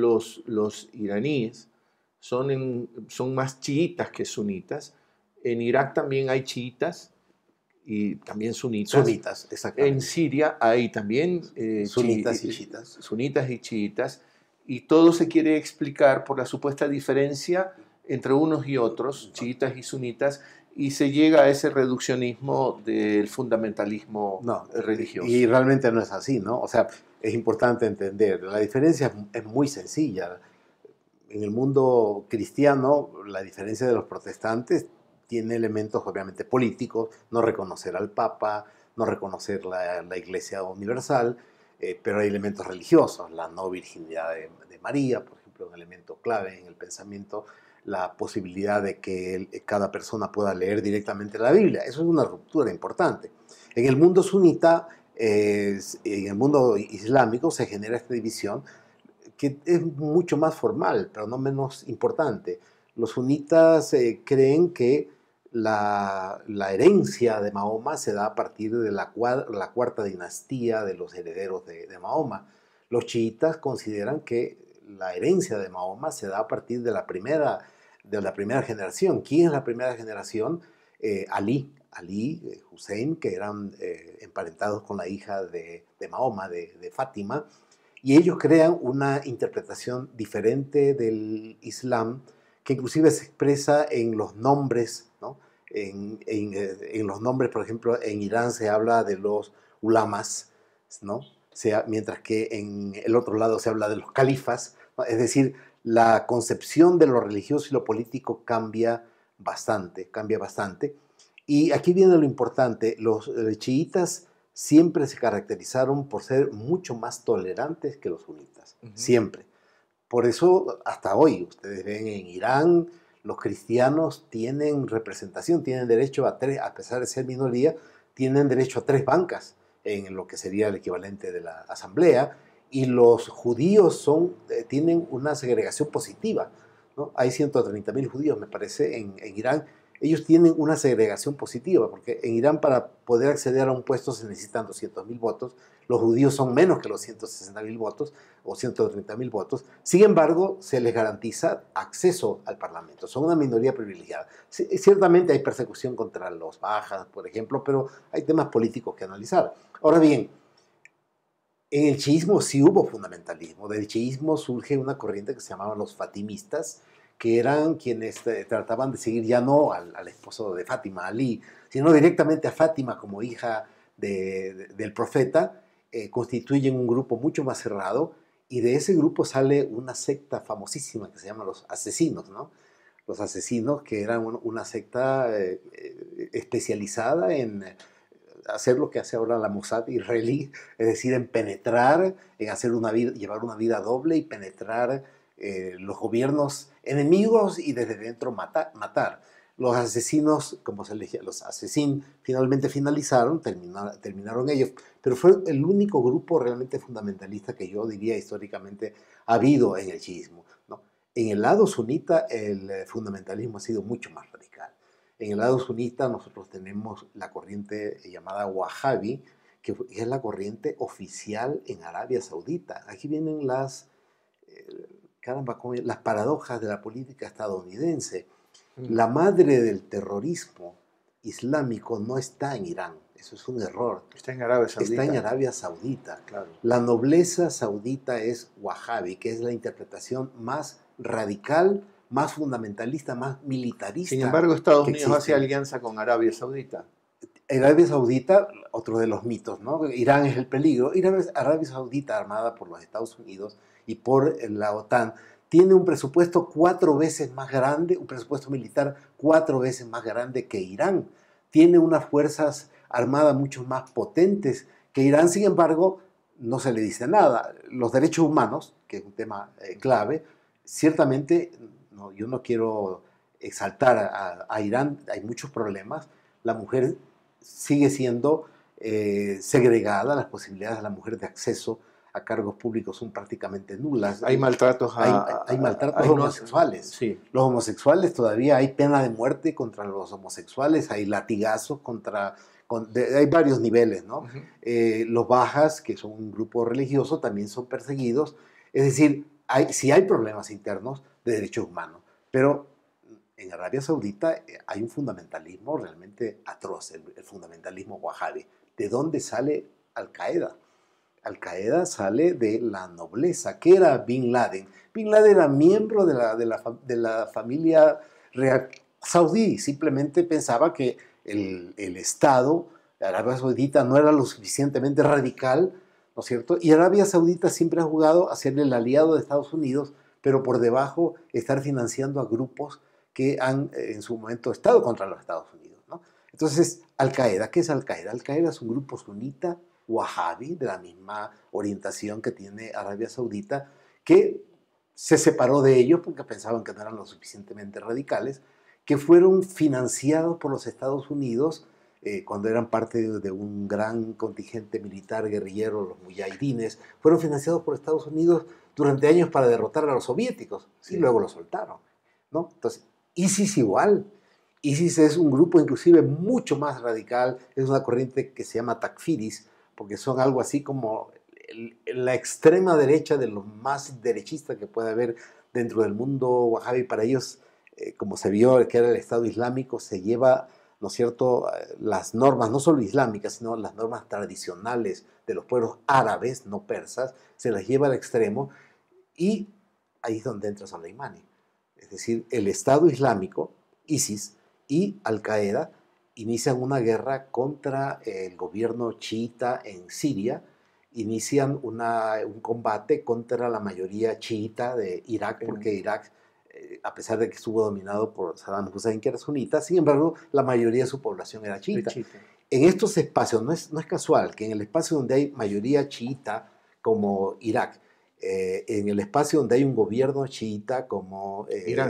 los iraníes son más chiitas que sunitas. En Irak también hay chiitas y también sunitas. Sunitas, exactamente. En Siria hay también sunitas y chiitas. Sunitas y chiitas. Y todo se quiere explicar por la supuesta diferencia entre unos y otros, chiitas y sunitas, y se llega a ese reduccionismo del fundamentalismo religioso. Y realmente no es así, ¿no? O sea, es importante entender, la diferencia es muy sencilla. En el mundo cristiano, la diferencia de los protestantes tiene elementos obviamente políticos, no reconocer al Papa, no reconocer la Iglesia Universal, pero hay elementos religiosos, la no virginidad de María, por ejemplo, un elemento clave en el pensamiento, la posibilidad de que cada persona pueda leer directamente la Biblia. Eso es una ruptura importante. En el mundo sunita, en el mundo islámico, se genera esta división que es mucho más formal, pero no menos importante. Los sunitas creen que la herencia de Mahoma se da a partir de la cuarta dinastía de los herederos de Mahoma. Los chiitas consideran que la herencia de Mahoma se da a partir de la primera generación. ¿Quién es la primera generación? Ali, Hussein, que eran emparentados con la hija de Mahoma, de Fátima, y ellos crean una interpretación diferente del Islam, que inclusive se expresa en los nombres, ¿no? En los nombres, por ejemplo, en Irán se habla de los ulamas, ¿no? Mientras que en el otro lado se habla de los califas, ¿no? Es decir, la concepción de lo religioso y lo político cambia bastante, cambia bastante. Y aquí viene lo importante, los chiitas siempre se caracterizaron por ser mucho más tolerantes que los sunitas, siempre. Por eso, hasta hoy, ustedes ven en Irán, los cristianos tienen representación, tienen derecho a tres, a pesar de ser minoría, tienen derecho a 3 bancas en lo que sería el equivalente de la asamblea, y los judíos tienen una segregación positiva, ¿no? Hay 130.000 judíos, me parece, en Irán. Ellos tienen una segregación positiva, porque en Irán para poder acceder a un puesto se necesitan 200.000 votos, los judíos son menos que los 160.000 votos o 130.000 votos, sin embargo se les garantiza acceso al Parlamento, son una minoría privilegiada. Ciertamente hay persecución contra los bajas, por ejemplo, pero hay temas políticos que analizar. Ahora bien, en el chiismo sí hubo fundamentalismo, del chiismo surge una corriente que se llamaban los fatimistas, que eran quienes trataban de seguir ya no al esposo de Fátima, Ali, sino directamente a Fátima como hija del profeta. Constituyen un grupo mucho más cerrado, y de ese grupo sale una secta famosísima que se llama los asesinos, ¿no? Los asesinos, que eran una secta especializada en hacer lo que hace ahora la Mossad israelí, es decir, en penetrar, en hacer llevar una vida doble y penetrar los gobiernos enemigos y desde dentro matar. Los asesinos, como se les llama, los asesinos, finalmente terminaron ellos, pero fue el único grupo realmente fundamentalista que yo diría históricamente ha habido en el chiismo, ¿no? En el lado sunita el fundamentalismo ha sido mucho más radical. En el lado sunita nosotros tenemos la corriente llamada Wahhabi, que es la corriente oficial en Arabia Saudita. Aquí vienen las paradojas de la política estadounidense. La madre del terrorismo islámico no está en Irán, eso es un error. Está en Arabia Saudita. Está en Arabia Saudita. Claro. La nobleza saudita es Wahhabi, que es la interpretación más radical, más fundamentalista, más militarista. Sin embargo, Estados Unidos hace alianza con Arabia Saudita. Arabia Saudita, otro de los mitos, ¿no? Irán es el peligro. Arabia Saudita, armada por los Estados Unidos y por la OTAN, tiene un presupuesto 4 veces más grande, un presupuesto militar 4 veces más grande que Irán. Tiene unas fuerzas armadas mucho más potentes que Irán. Sin embargo, no se le dice nada. Los derechos humanos, que es un tema clave, ciertamente, no, yo no quiero exaltar a Irán, hay muchos problemas. La mujer sigue siendo segregada, las posibilidades de la mujer de acceso a cargos públicos son prácticamente nulas. Hay maltratos hay maltratos homosexuales. Sí. Los homosexuales, todavía hay pena de muerte contra los homosexuales, hay latigazos hay varios niveles, ¿no? Los bajas, que son un grupo religioso, también son perseguidos. Es decir, sí hay problemas internos de derechos humanos, pero en Arabia Saudita hay un fundamentalismo realmente atroz, el fundamentalismo wahhabi. ¿De dónde sale Al-Qaeda? Al-Qaeda sale de la nobleza. ¿Qué era Bin Laden? Bin Laden era miembro de la familia real saudí. Simplemente pensaba que el Estado de Arabia Saudita no era lo suficientemente radical, ¿no es cierto? Y Arabia Saudita siempre ha jugado a ser el aliado de Estados Unidos, pero por debajo estar financiando a grupos que han en su momento estado contra los Estados Unidos, ¿no? Entonces, Al-Qaeda, ¿qué es Al-Qaeda? Al-Qaeda es un grupo sunita wahhabi, de la misma orientación que tiene Arabia Saudita, que se separó de ellos porque pensaban que no eran lo suficientemente radicales, que fueron financiados por los Estados Unidos cuando eran parte de un gran contingente militar guerrillero, los mujahidines, fueron financiados por Estados Unidos durante años para derrotar a los soviéticos, y luego los soltaron, ¿no? Entonces, ISIS igual. ISIS es un grupo inclusive mucho más radical, es una corriente que se llama takfiris, porque son algo así como la extrema derecha de lo más derechista que puede haber dentro del mundo wahhabi. Para ellos, como se vio que era el Estado Islámico, se lleva ¿no es cierto?, las normas, no solo islámicas, sino las normas tradicionales de los pueblos árabes, no persas, se las lleva al extremo, y ahí es donde entra Soleimani. Es decir, el Estado Islámico, ISIS, y Al-Qaeda inician una guerra contra el gobierno chiita en Siria, inician un combate contra la mayoría chiita de Irak, porque Irak, a pesar de que estuvo dominado por Saddam Hussein, que era sunita, sin embargo, la mayoría de su población era chiita. En estos espacios, no es casual que en el espacio donde hay mayoría chiita, como Irak, en el espacio donde hay un gobierno chiita como,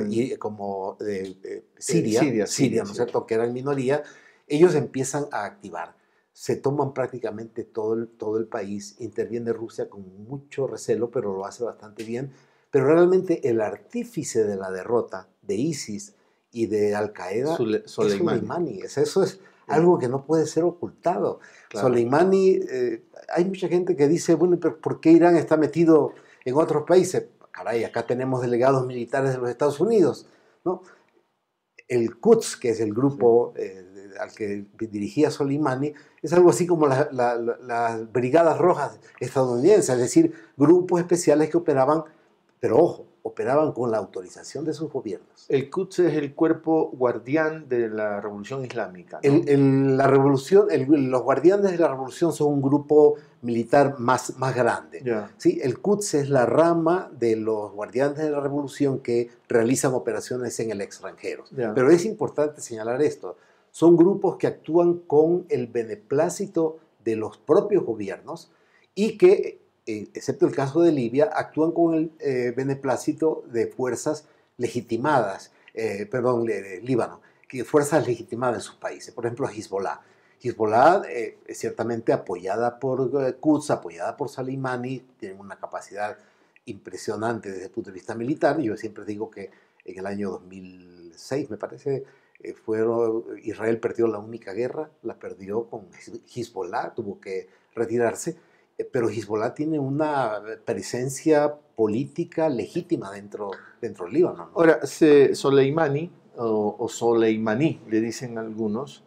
Siria, ¿no es cierto?, que era en minoría, ellos empiezan a activar. Se toman prácticamente todo el país, interviene Rusia con mucho recelo, pero lo hace bastante bien. Pero realmente el artífice de la derrota de ISIS y de Al-Qaeda es Soleimani. Eso es algo que no puede ser ocultado. Claro. Soleimani, hay mucha gente que dice, bueno, pero ¿por qué Irán está metido en otros países? Caray, acá tenemos delegados militares de los Estados Unidos, ¿no? El Quds, que es el grupo al que dirigía Soleimani, es algo así como las Brigadas Rojas estadounidenses, es decir, grupos especiales que operaban, pero ojo, operaban con la autorización de sus gobiernos. El Quds es el cuerpo guardián de la Revolución Islámica, ¿no? Los guardianes de la revolución son un grupo militar más grande. Yeah. ¿Sí? El Quds es la rama de los guardianes de la revolución que realizan operaciones en el extranjero. Yeah. Pero es importante señalar esto. Son grupos que actúan con el beneplácito de los propios gobiernos y que, excepto el caso de Libia, actúan con el beneplácito de fuerzas legitimadas, Líbano, que fuerzas legitimadas en sus países, por ejemplo Hezbollah. Hezbollah es ciertamente apoyada por Quds, apoyada por Soleimani, tienen una capacidad impresionante desde el punto de vista militar. Yo siempre digo que en el año 2006, me parece, Israel perdió la única guerra, la perdió con Hezbollah, tuvo que retirarse, pero Hezbollah tiene una presencia política legítima dentro del Líbano, ¿no? Ahora, Soleimani, o Soleimani, le dicen algunos,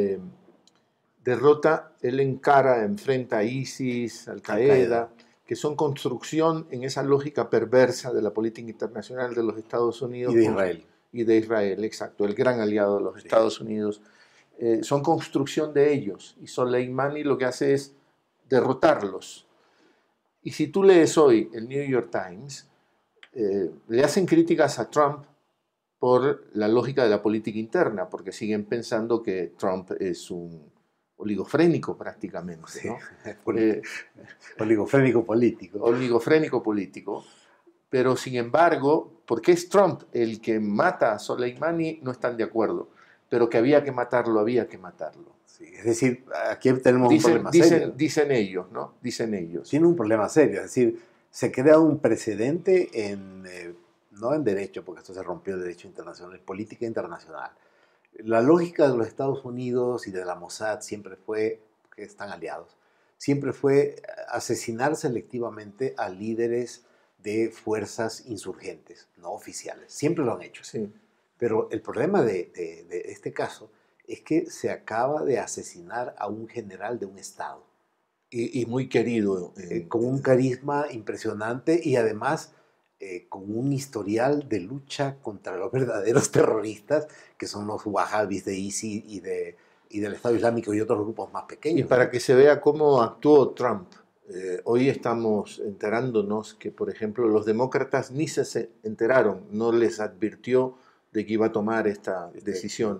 él enfrenta a ISIS, Al-Qaeda, que son construcción en esa lógica perversa de la política internacional de los Estados Unidos. Y de Israel. Y de Israel, exacto, el gran aliado de los Estados Unidos. Son construcción de ellos, y Soleimani lo que hace es derrotarlos. Y si tú lees hoy el New York Times, le hacen críticas a Trump por la lógica de la política interna, porque siguen pensando que Trump es un oligofrénico prácticamente, sí, ¿no? Oligofrénico político. Oligofrénico político. Pero sin embargo, porque es Trump el que mata a Soleimani, no están de acuerdo. Pero que había que matarlo, había que matarlo. Sí, es decir, aquí tenemos un problema serio. Dicen ellos, ¿no? Dicen ellos. Tiene un problema serio, es decir, se crea un precedente no en derecho, porque esto se rompió el derecho internacional, en política internacional. La lógica de los Estados Unidos y de la Mossad siempre fue, que están aliados, siempre fue asesinar selectivamente a líderes de fuerzas insurgentes, no oficiales. Siempre lo han hecho. Sí. Pero el problema de este caso es que se acaba de asesinar a un general de un Estado. Y muy querido. Con un carisma impresionante y además con un historial de lucha contra los verdaderos terroristas, que son los wahhabis de ISIS y del Estado Islámico y otros grupos más pequeños. Y para que se vea cómo actuó Trump, hoy estamos enterándonos que, por ejemplo, los demócratas ni se enteraron, no les advirtió de que iba a tomar esta decisión.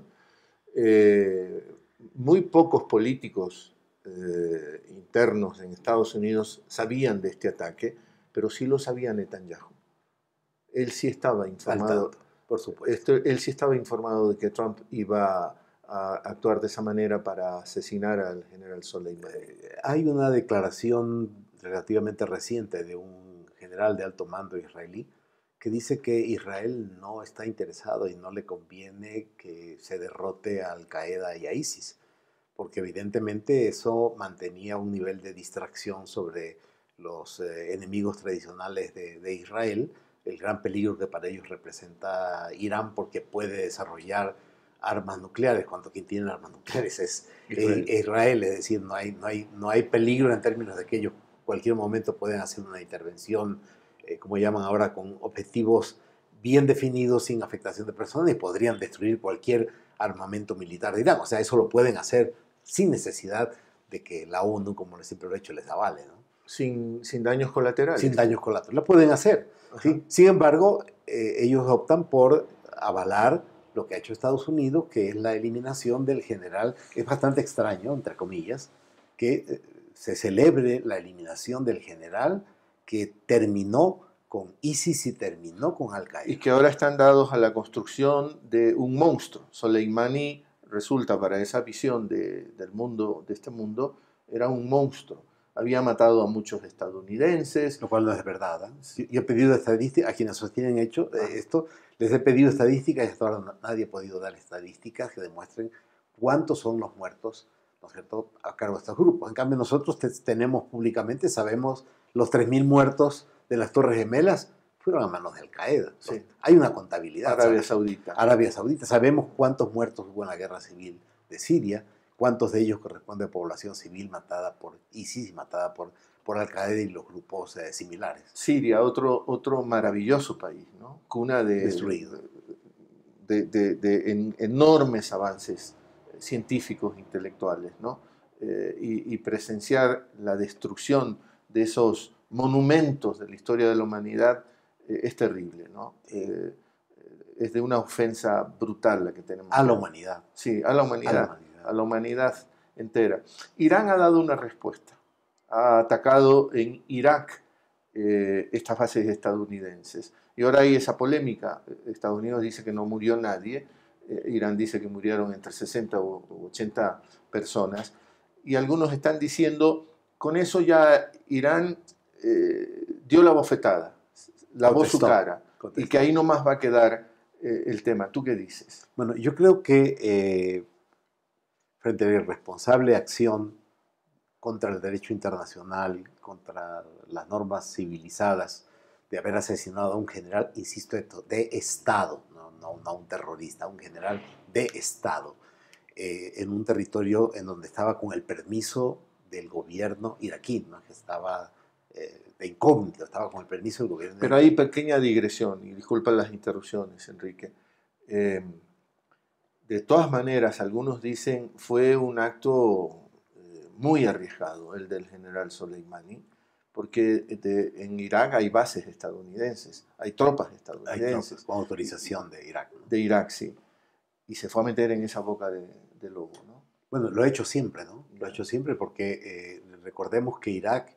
Muy pocos políticos internos en Estados Unidos sabían de este ataque, pero sí lo sabía Netanyahu. Él sí estaba informado, por supuesto. Él sí estaba informado de que Trump iba a actuar de esa manera para asesinar al general Soleimani. Hay una declaración relativamente reciente de un general de alto mando israelí que dice que Israel no está interesado y no le conviene que se derrote a Al-Qaeda y a ISIS, porque evidentemente eso mantenía un nivel de distracción sobre los enemigos tradicionales de Israel, el gran peligro que para ellos representa Irán, porque puede desarrollar armas nucleares, cuando quien tiene armas nucleares es Israel. Israel, es decir, no hay peligro en términos de que ellos en cualquier momento pueden hacer una intervención, como llaman ahora, con objetivos bien definidos, sin afectación de personas, y podrían destruir cualquier armamento militar de Irán. O sea, eso lo pueden hacer sin necesidad de que la ONU, como siempre lo ha hecho, les avale, ¿no? Sin daños colaterales. Sin daños colaterales. Lo pueden hacer, ¿sí? Sin embargo, ellos optan por avalar lo que ha hecho Estados Unidos, que es la eliminación del general. Es bastante extraño, entre comillas, que se celebre la eliminación del general que terminó con ISIS y terminó con Al-Qaeda. Y que ahora están dados a la construcción de un monstruo. Soleimani resulta, para esa visión del mundo, de este mundo, era un monstruo. Había matado a muchos estadounidenses. Lo cual no es verdad, ¿eh? Yo he pedido estadísticas a quienes sostienen esto, les he pedido estadísticas y hasta ahora nadie ha podido dar estadísticas que demuestren cuántos son los muertos, ¿no es cierto?, a cargo de estos grupos. En cambio, nosotros tenemos públicamente, sabemos los 3.000 muertos de las Torres Gemelas fueron a manos de Al-Qaeda. Sí. Hay una contabilidad. Arabia Saudita. Arabia Saudita. Sabemos cuántos muertos hubo en la guerra civil de Siria, cuántos de ellos corresponden a población civil matada por ISIS y matada por Al-Qaeda y los grupos similares. Siria, otro maravilloso país, ¿no? Cuna Destruido. de enormes avances científicos, intelectuales, ¿no? Y presenciar la destrucción de esos monumentos de la historia de la humanidad es terrible, ¿no? Es de una ofensa brutal la que tenemos. A la humanidad. Sí, a la humanidad. A la humanidad entera. Irán ha dado una respuesta. Ha atacado en Irak estas bases estadounidenses. Y ahora hay esa polémica. Estados Unidos dice que no murió nadie. Irán dice que murieron entre 60 o 80 personas. Y algunos están diciendo, con eso ya Irán dio la bofetada, lavó su cara. Contestó. Y que ahí nomás va a quedar el tema. ¿Tú qué dices? Bueno, yo creo que frente a la irresponsable acción contra el derecho internacional, contra las normas civilizadas de haber asesinado a un general, insisto, de Estado, no a un terrorista, a un general de Estado, en un territorio en donde estaba con el permiso del gobierno iraquí, ¿no? Que estaba de incógnito, estaba con el permiso del gobierno. Pero hay pequeña digresión, y disculpa las interrupciones, Enrique. De todas maneras, algunos dicen fue un acto muy arriesgado el del general Soleimani, porque en Irak hay bases estadounidenses, hay tropas estadounidenses. Con autorización de Irak, ¿no? De Irak, sí. Y se fue a meter en esa boca de lobo, ¿no? Bueno, lo ha hecho siempre, ¿no? Lo ha hecho siempre porque recordemos que Irak,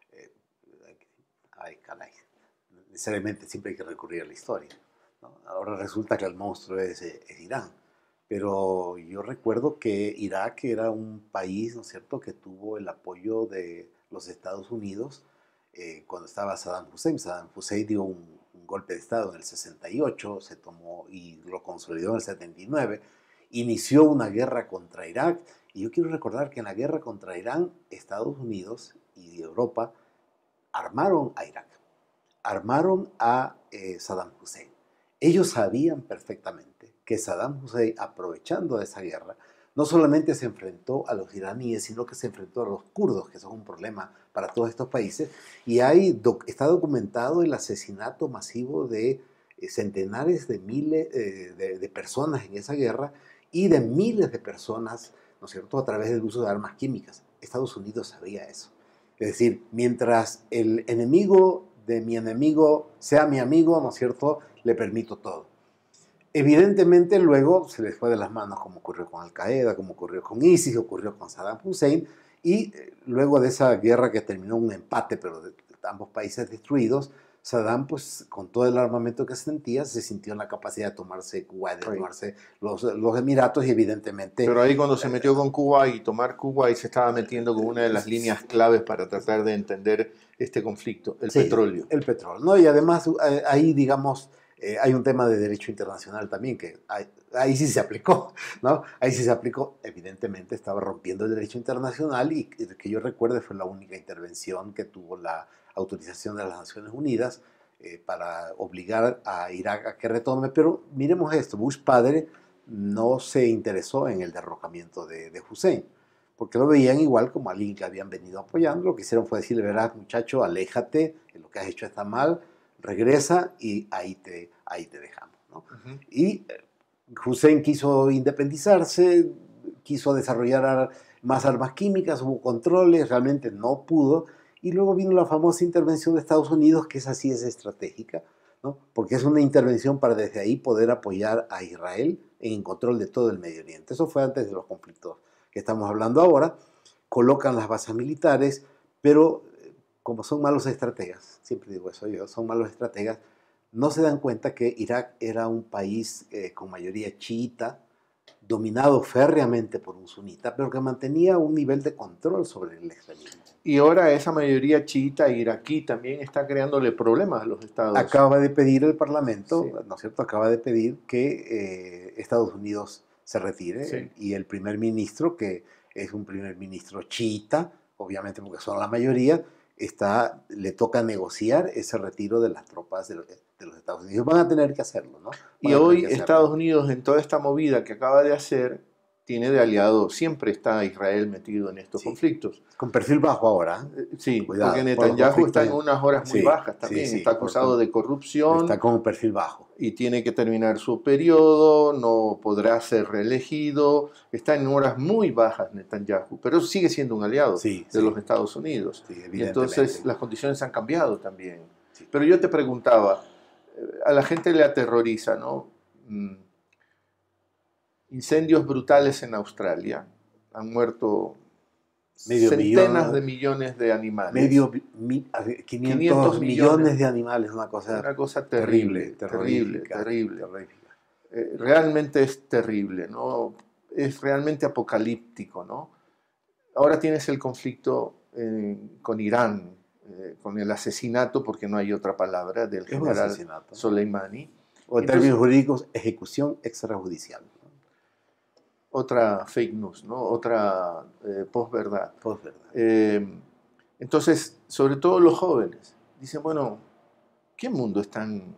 necesariamente siempre hay que recurrir a la historia, ¿no? Ahora resulta que el monstruo es Irán. Pero yo recuerdo que Irak era un país, ¿no es cierto?, que tuvo el apoyo de los Estados Unidos cuando estaba Saddam Hussein. Saddam Hussein dio un golpe de Estado en el 68, se tomó y lo consolidó en el 79, inició una guerra contra Irak. Y yo quiero recordar que en la guerra contra Irán, Estados Unidos y Europa armaron a Irak, armaron a Saddam Hussein. Ellos sabían perfectamente que Saddam Hussein, aprovechando de esa guerra, no solamente se enfrentó a los iraníes, sino que se enfrentó a los kurdos, que son un problema para todos estos países. Y está documentado el asesinato masivo de centenares de miles de personas en esa guerra y de miles de personas, ¿no es cierto?, a través del uso de armas químicas. Estados Unidos sabía eso. Es decir, mientras el enemigo de mi enemigo sea mi amigo, ¿no es cierto?, le permito todo. Evidentemente luego se les fue de las manos, como ocurrió con Al-Qaeda, como ocurrió con ISIS, ocurrió con Saddam Hussein, y luego de esa guerra que terminó un empate, pero de ambos países destruidos, Saddam, pues con todo el armamento que sentía, se sintió en la capacidad de tomarse Kuwait, de tomarse los Emiratos, y evidentemente... Pero ahí cuando se metió con Cuba y tomar Cuba, y se estaba metiendo con una de las líneas claves para tratar de entender este conflicto, el petróleo. El petróleo, ¿no? Y además ahí, digamos, hay un tema de derecho internacional también, que ahí sí se aplicó, ¿no? Ahí sí se aplicó. Evidentemente estaba rompiendo el derecho internacional, y que yo recuerde fue la única intervención que tuvo la autorización de las Naciones Unidas para obligar a Irak a que retome. Pero miremos esto, Bush padre no se interesó en el derrocamiento de Hussein, porque lo veían igual como alguien que habían venido apoyando. Lo que hicieron fue decirle, verás muchacho, aléjate, lo que has hecho está mal, regresa y ahí te dejamos, ¿no? Ujú. Y Hussein quiso independizarse, quiso desarrollar más armas químicas, hubo controles, realmente no pudo. Y luego vino la famosa intervención de Estados Unidos, que esa sí es estratégica, ¿no? Porque es una intervención para desde ahí poder apoyar a Israel en el control de todo el Medio Oriente. Eso fue antes de los conflictos que estamos hablando ahora. Colocan las bases militares, pero como son malos estrategas, siempre digo eso yo, son malos estrategas, no se dan cuenta que Irak era un país con mayoría chiita, dominado férreamente por un sunita, pero que mantenía un nivel de control sobre el extremismo. Y ahora esa mayoría chiita iraquí también está creándole problemas a los estados. Acaba de pedir el Parlamento, Sí. ¿no es cierto? Acaba de pedir que Estados Unidos se retire, Sí. y el primer ministro, que es un primer ministro chiita, obviamente porque son la mayoría, le toca negociar ese retiro de las tropas de los Estados Unidos. Van a tener que hacerlo, ¿no? Y hoy Estados Unidos, en toda esta movida que acaba de hacer, tiene de aliado, siempre está Israel metido en estos conflictos. Con perfil bajo ahora. Sí, Cuidado, porque por los Netanyahu está en conflictos. unas horas muy Sí, bajas también, sí, está acusado de corrupción Está con un perfil bajo. y tiene que terminar su periodo, no podrá ser reelegido, está en horas muy bajas Netanyahu, pero sigue siendo un aliado de los Estados Unidos. Sí, Y evidentemente. entonces las condiciones han cambiado también. Sí. Pero yo te preguntaba, a la gente le aterroriza, ¿no? Incendios brutales en Australia, han muerto centenas de millones de animales. 500 millones de animales, una cosa terrible. Realmente es terrible, ¿no? Es realmente apocalíptico, ¿no? Ahora tienes el conflicto con Irán, con el asesinato, porque no hay otra palabra, del general Soleimani. O en términos jurídicos, ejecución extrajudicial. Otra fake news, ¿no? Otra posverdad. Posverdad. Entonces, sobre todo los jóvenes, dicen, bueno, ¿qué mundo están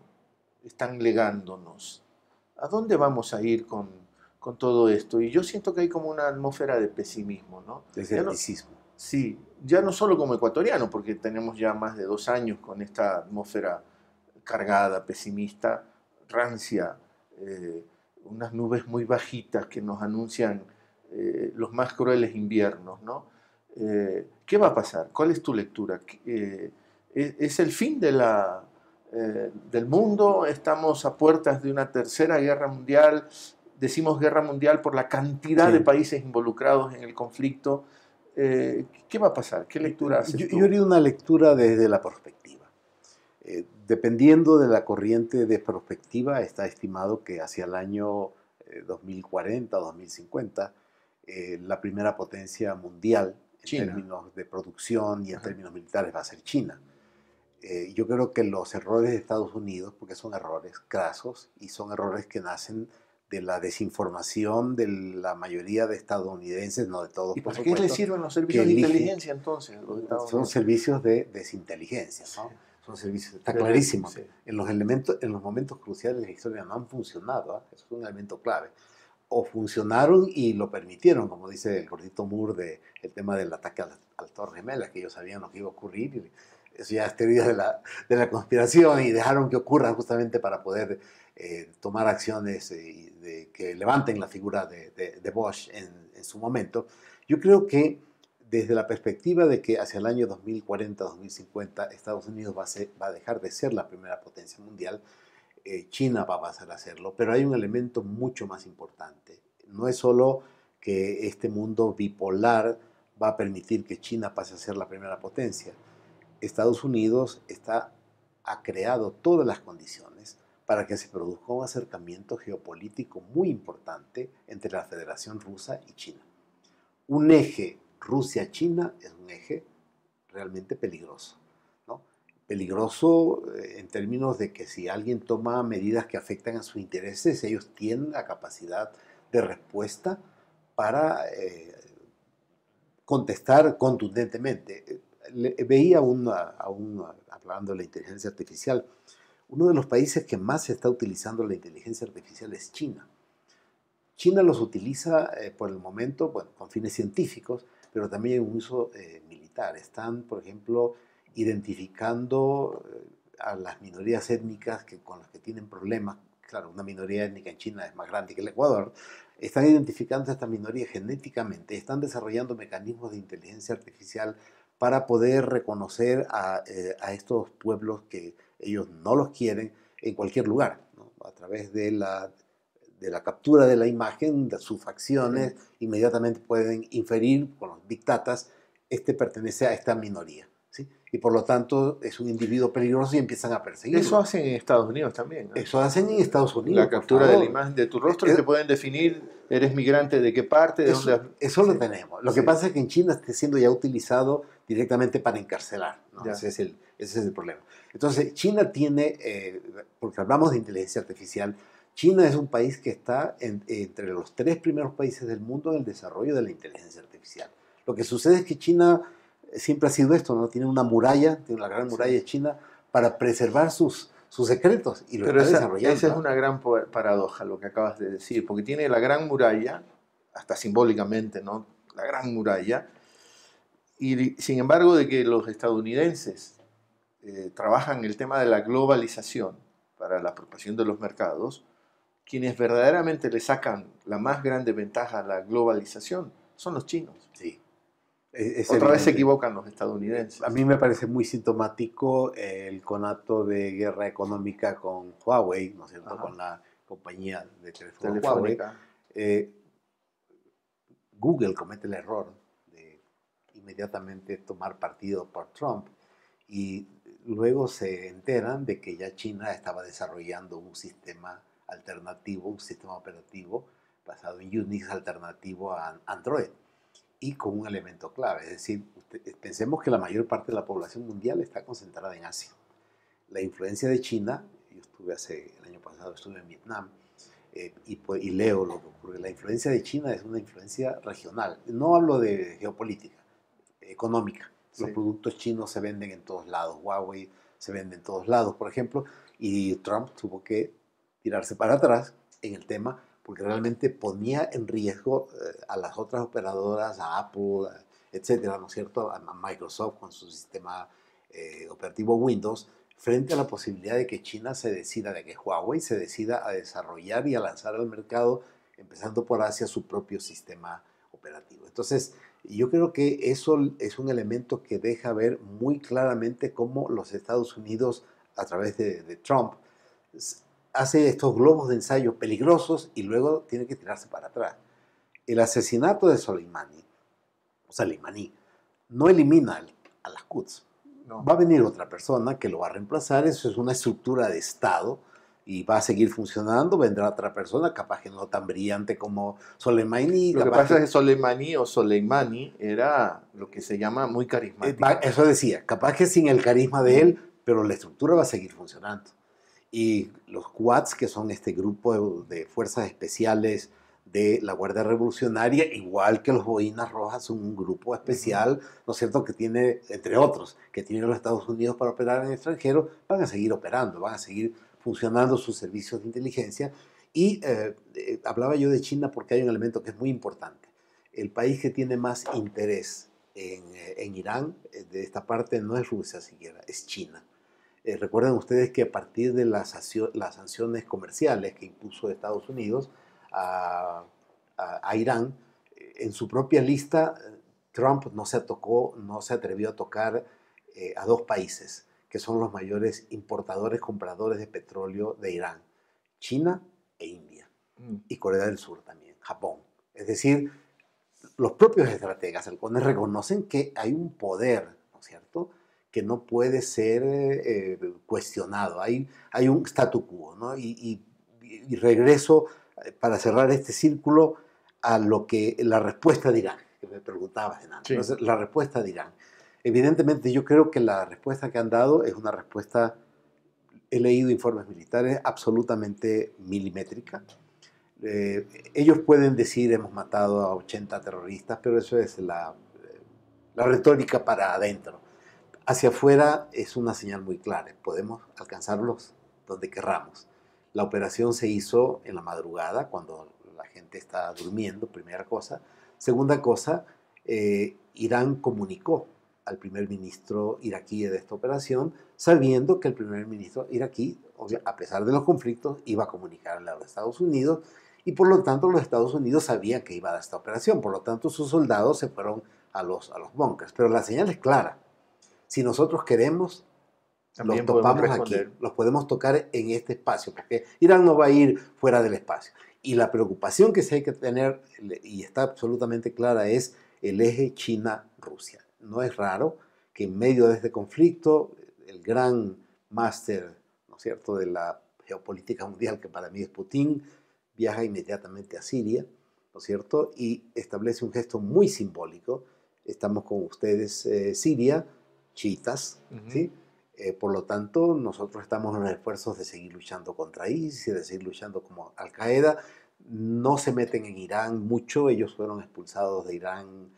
legándonos? ¿A dónde vamos a ir con todo esto? Y yo siento que hay como una atmósfera de pesimismo, ¿no? De escepticismo. Sí, ya no solo como ecuatoriano, porque tenemos ya más de 2 años con esta atmósfera cargada, pesimista, rancia, unas nubes muy bajitas que nos anuncian los más crueles inviernos, ¿no? ¿Qué va a pasar? ¿Cuál es tu lectura? ¿Es el fin del mundo? ¿Estamos a puertas de una tercera guerra mundial? Decimos guerra mundial por la cantidad de países involucrados en el conflicto. ¿Qué va a pasar? ¿Qué lectura haces tú? Yo haría una lectura desde la perspectiva. Dependiendo de la corriente de perspectiva, está estimado que hacia el año 2040 o 2050, la primera potencia mundial en términos de producción y en términos militares va a ser China. Yo creo que los errores de Estados Unidos, porque son errores crasos y son errores que nacen de la desinformación de la mayoría de estadounidenses, no de todos. ¿Y para qué les sirven los servicios de inteligencia entonces? Son servicios de desinteligencia, ¿no? Son servicios, está clarísimo. Sí. En los momentos cruciales de la historia no han funcionado, ¿eh? Eso es un elemento clave. O funcionaron y lo permitieron, como dice el gordito Moore, el tema del ataque al Torre Gemela, que ellos sabían lo que iba a ocurrir, y eso ya es teoría de la conspiración, y dejaron que ocurra justamente para poder tomar acciones que levanten la figura de Bush en su momento. Yo creo que desde la perspectiva de que hacia el año 2040-2050 Estados Unidos va a dejar de ser la primera potencia mundial, China va a pasar a serlo, pero hay un elemento mucho más importante. No es solo que este mundo bipolar va a permitir que China pase a ser la primera potencia. Estados Unidos ha creado todas las condiciones para que se produzca un acercamiento geopolítico muy importante entre la Federación Rusa y China. Un eje Rusia-China es un eje realmente peligroso, ¿no? Peligroso en términos de que si alguien toma medidas que afectan a sus intereses, ellos tienen la capacidad de respuesta para contestar contundentemente. Veía hablando de la inteligencia artificial, uno de los países que más se está utilizando la inteligencia artificial es China. China los utiliza por el momento, bueno, con fines científicos, pero también en un uso militar. Están, por ejemplo, identificando a las minorías étnicas con las que tienen problemas. Claro, una minoría étnica en China es más grande que el Ecuador. Están identificando a estas minorías genéticamente, están desarrollando mecanismos de inteligencia artificial para poder reconocer a estos pueblos que ellos no los quieren en cualquier lugar, ¿no? A través de la captura de la imagen, de sus facciones, inmediatamente pueden inferir con los big datas, este pertenece a esta minoría, ¿sí? Y por lo tanto es un individuo peligroso y empiezan a perseguirlo. Eso hacen en Estados Unidos también, ¿no? Eso hacen en Estados Unidos. La captura de la imagen de tu rostro, te pueden definir, eres migrante de qué parte, de dónde. Eso lo tenemos. Lo que pasa es que en China está siendo ya utilizado directamente para encarcelar, ¿no? Ese es el problema. Entonces, China tiene, porque hablamos de inteligencia artificial, China es un país que está entre los 3 primeros países del mundo en el desarrollo de la inteligencia artificial. Lo que sucede es que China siempre ha sido esto, ¿no? Tiene una muralla, tiene la gran muralla de China para preservar sus secretos y lo está desarrollando. Esa es una gran paradoja lo que acabas de decir, porque tiene la gran muralla, hasta simbólicamente, ¿no? La gran muralla, y sin embargo de que los estadounidenses trabajan el tema de la globalización para la apropiación de los mercados, quienes verdaderamente le sacan la más grande ventaja a la globalización son los chinos. Sí. Otra vez se equivocan los estadounidenses. A mí me parece muy sintomático el conato de guerra económica con Huawei, ¿no es cierto? Con la compañía de teléfono Huawei. Google comete el error de inmediatamente tomar partido por Trump y luego se enteran de que ya China estaba desarrollando un sistema alternativo, un sistema operativo basado en Unix alternativo a Android y con un elemento clave, es decir, pensemos que la mayor parte de la población mundial está concentrada en Asia. La influencia de China, yo el año pasado estuve en Vietnam y leo lo que ocurre, la influencia de China es una influencia regional, no hablo de geopolítica, económica. Los productos chinos se venden en todos lados, Huawei se vende en todos lados, por ejemplo, y Trump tuvo que tirarse para atrás en el tema porque realmente ponía en riesgo a las otras operadoras, a Apple, etcétera, ¿no es cierto?, a Microsoft con su sistema operativo Windows, frente a la posibilidad de que China se decida, de que Huawei se decida a desarrollar y a lanzar al mercado, empezando por Asia, su propio sistema operativo. Entonces, yo creo que eso es un elemento que deja ver muy claramente cómo los Estados Unidos, a través de Trump, hace estos globos de ensayo peligrosos y luego tiene que tirarse para atrás. El asesinato de Soleimani no elimina a las Quds. No. Va a venir otra persona que lo va a reemplazar, eso es una estructura de Estado y va a seguir funcionando, vendrá otra persona, capaz que no tan brillante como Soleimani. Lo que pasa es que Soleimani era lo que se llama muy carismático. Eso decía, capaz que sin el carisma de él, pero la estructura va a seguir funcionando. Y los Quads, que son este grupo de fuerzas especiales de la Guardia Revolucionaria, igual que los Boinas Rojas, son un grupo especial, ¿no es cierto?, que tiene, entre otros, que tiene los Estados Unidos para operar en el extranjero, van a seguir operando, van a seguir funcionando sus servicios de inteligencia. Y hablaba yo de China porque hay un elemento que es muy importante. El país que tiene más interés en Irán, de esta parte, no es Rusia siquiera, es China. Recuerden ustedes que a partir de las sanciones comerciales que impuso Estados Unidos a Irán, en su propia lista, Trump no se atrevió a tocar a 2 países, que son los mayores importadores, compradores de petróleo de Irán, China e India, y Corea del Sur también, Japón. Es decir, los propios estrategas halcones reconocen que hay un poder, ¿no es cierto?, que no puede ser cuestionado. Hay un statu quo, ¿no? Y regreso, para cerrar este círculo, a lo que la respuesta de Irán, que me preguntabas antes. Sí. Entonces, la respuesta de Irán. Evidentemente, yo creo que la respuesta que han dado es una respuesta, he leído informes militares, absolutamente milimétrica. Ellos pueden decir, hemos matado a 80 terroristas, pero eso es la retórica para adentro. Hacia afuera es una señal muy clara, podemos alcanzarlos donde querramos. La operación se hizo en la madrugada, cuando la gente está durmiendo, primera cosa. Segunda cosa, Irán comunicó al primer ministro iraquí de esta operación, sabiendo que el primer ministro iraquí, a pesar de los conflictos, iba a comunicarle a los Estados Unidos, y por lo tanto los Estados Unidos sabían que iba a dar esta operación, por lo tanto sus soldados se fueron a los bunkers. Pero la señal es clara: si nosotros queremos, También los topamos podemos aquí, responder. los podemos tocar en este espacio, porque Irán no va a ir fuera del espacio. Y la preocupación que sí hay que tener, y está absolutamente clara, es el eje China-Rusia. No es raro que en medio de este conflicto, el gran máster, ¿no es cierto?, de la geopolítica mundial, que para mí es Putin, viaja inmediatamente a Siria, ¿no es cierto?, y establece un gesto muy simbólico. Estamos con ustedes, Siria, chiitas, ¿sí? Por lo tanto, nosotros estamos en los esfuerzos de seguir luchando contra ISIS, de seguir luchando como Al-Qaeda. No se meten en Irán mucho, ellos fueron expulsados de Irán,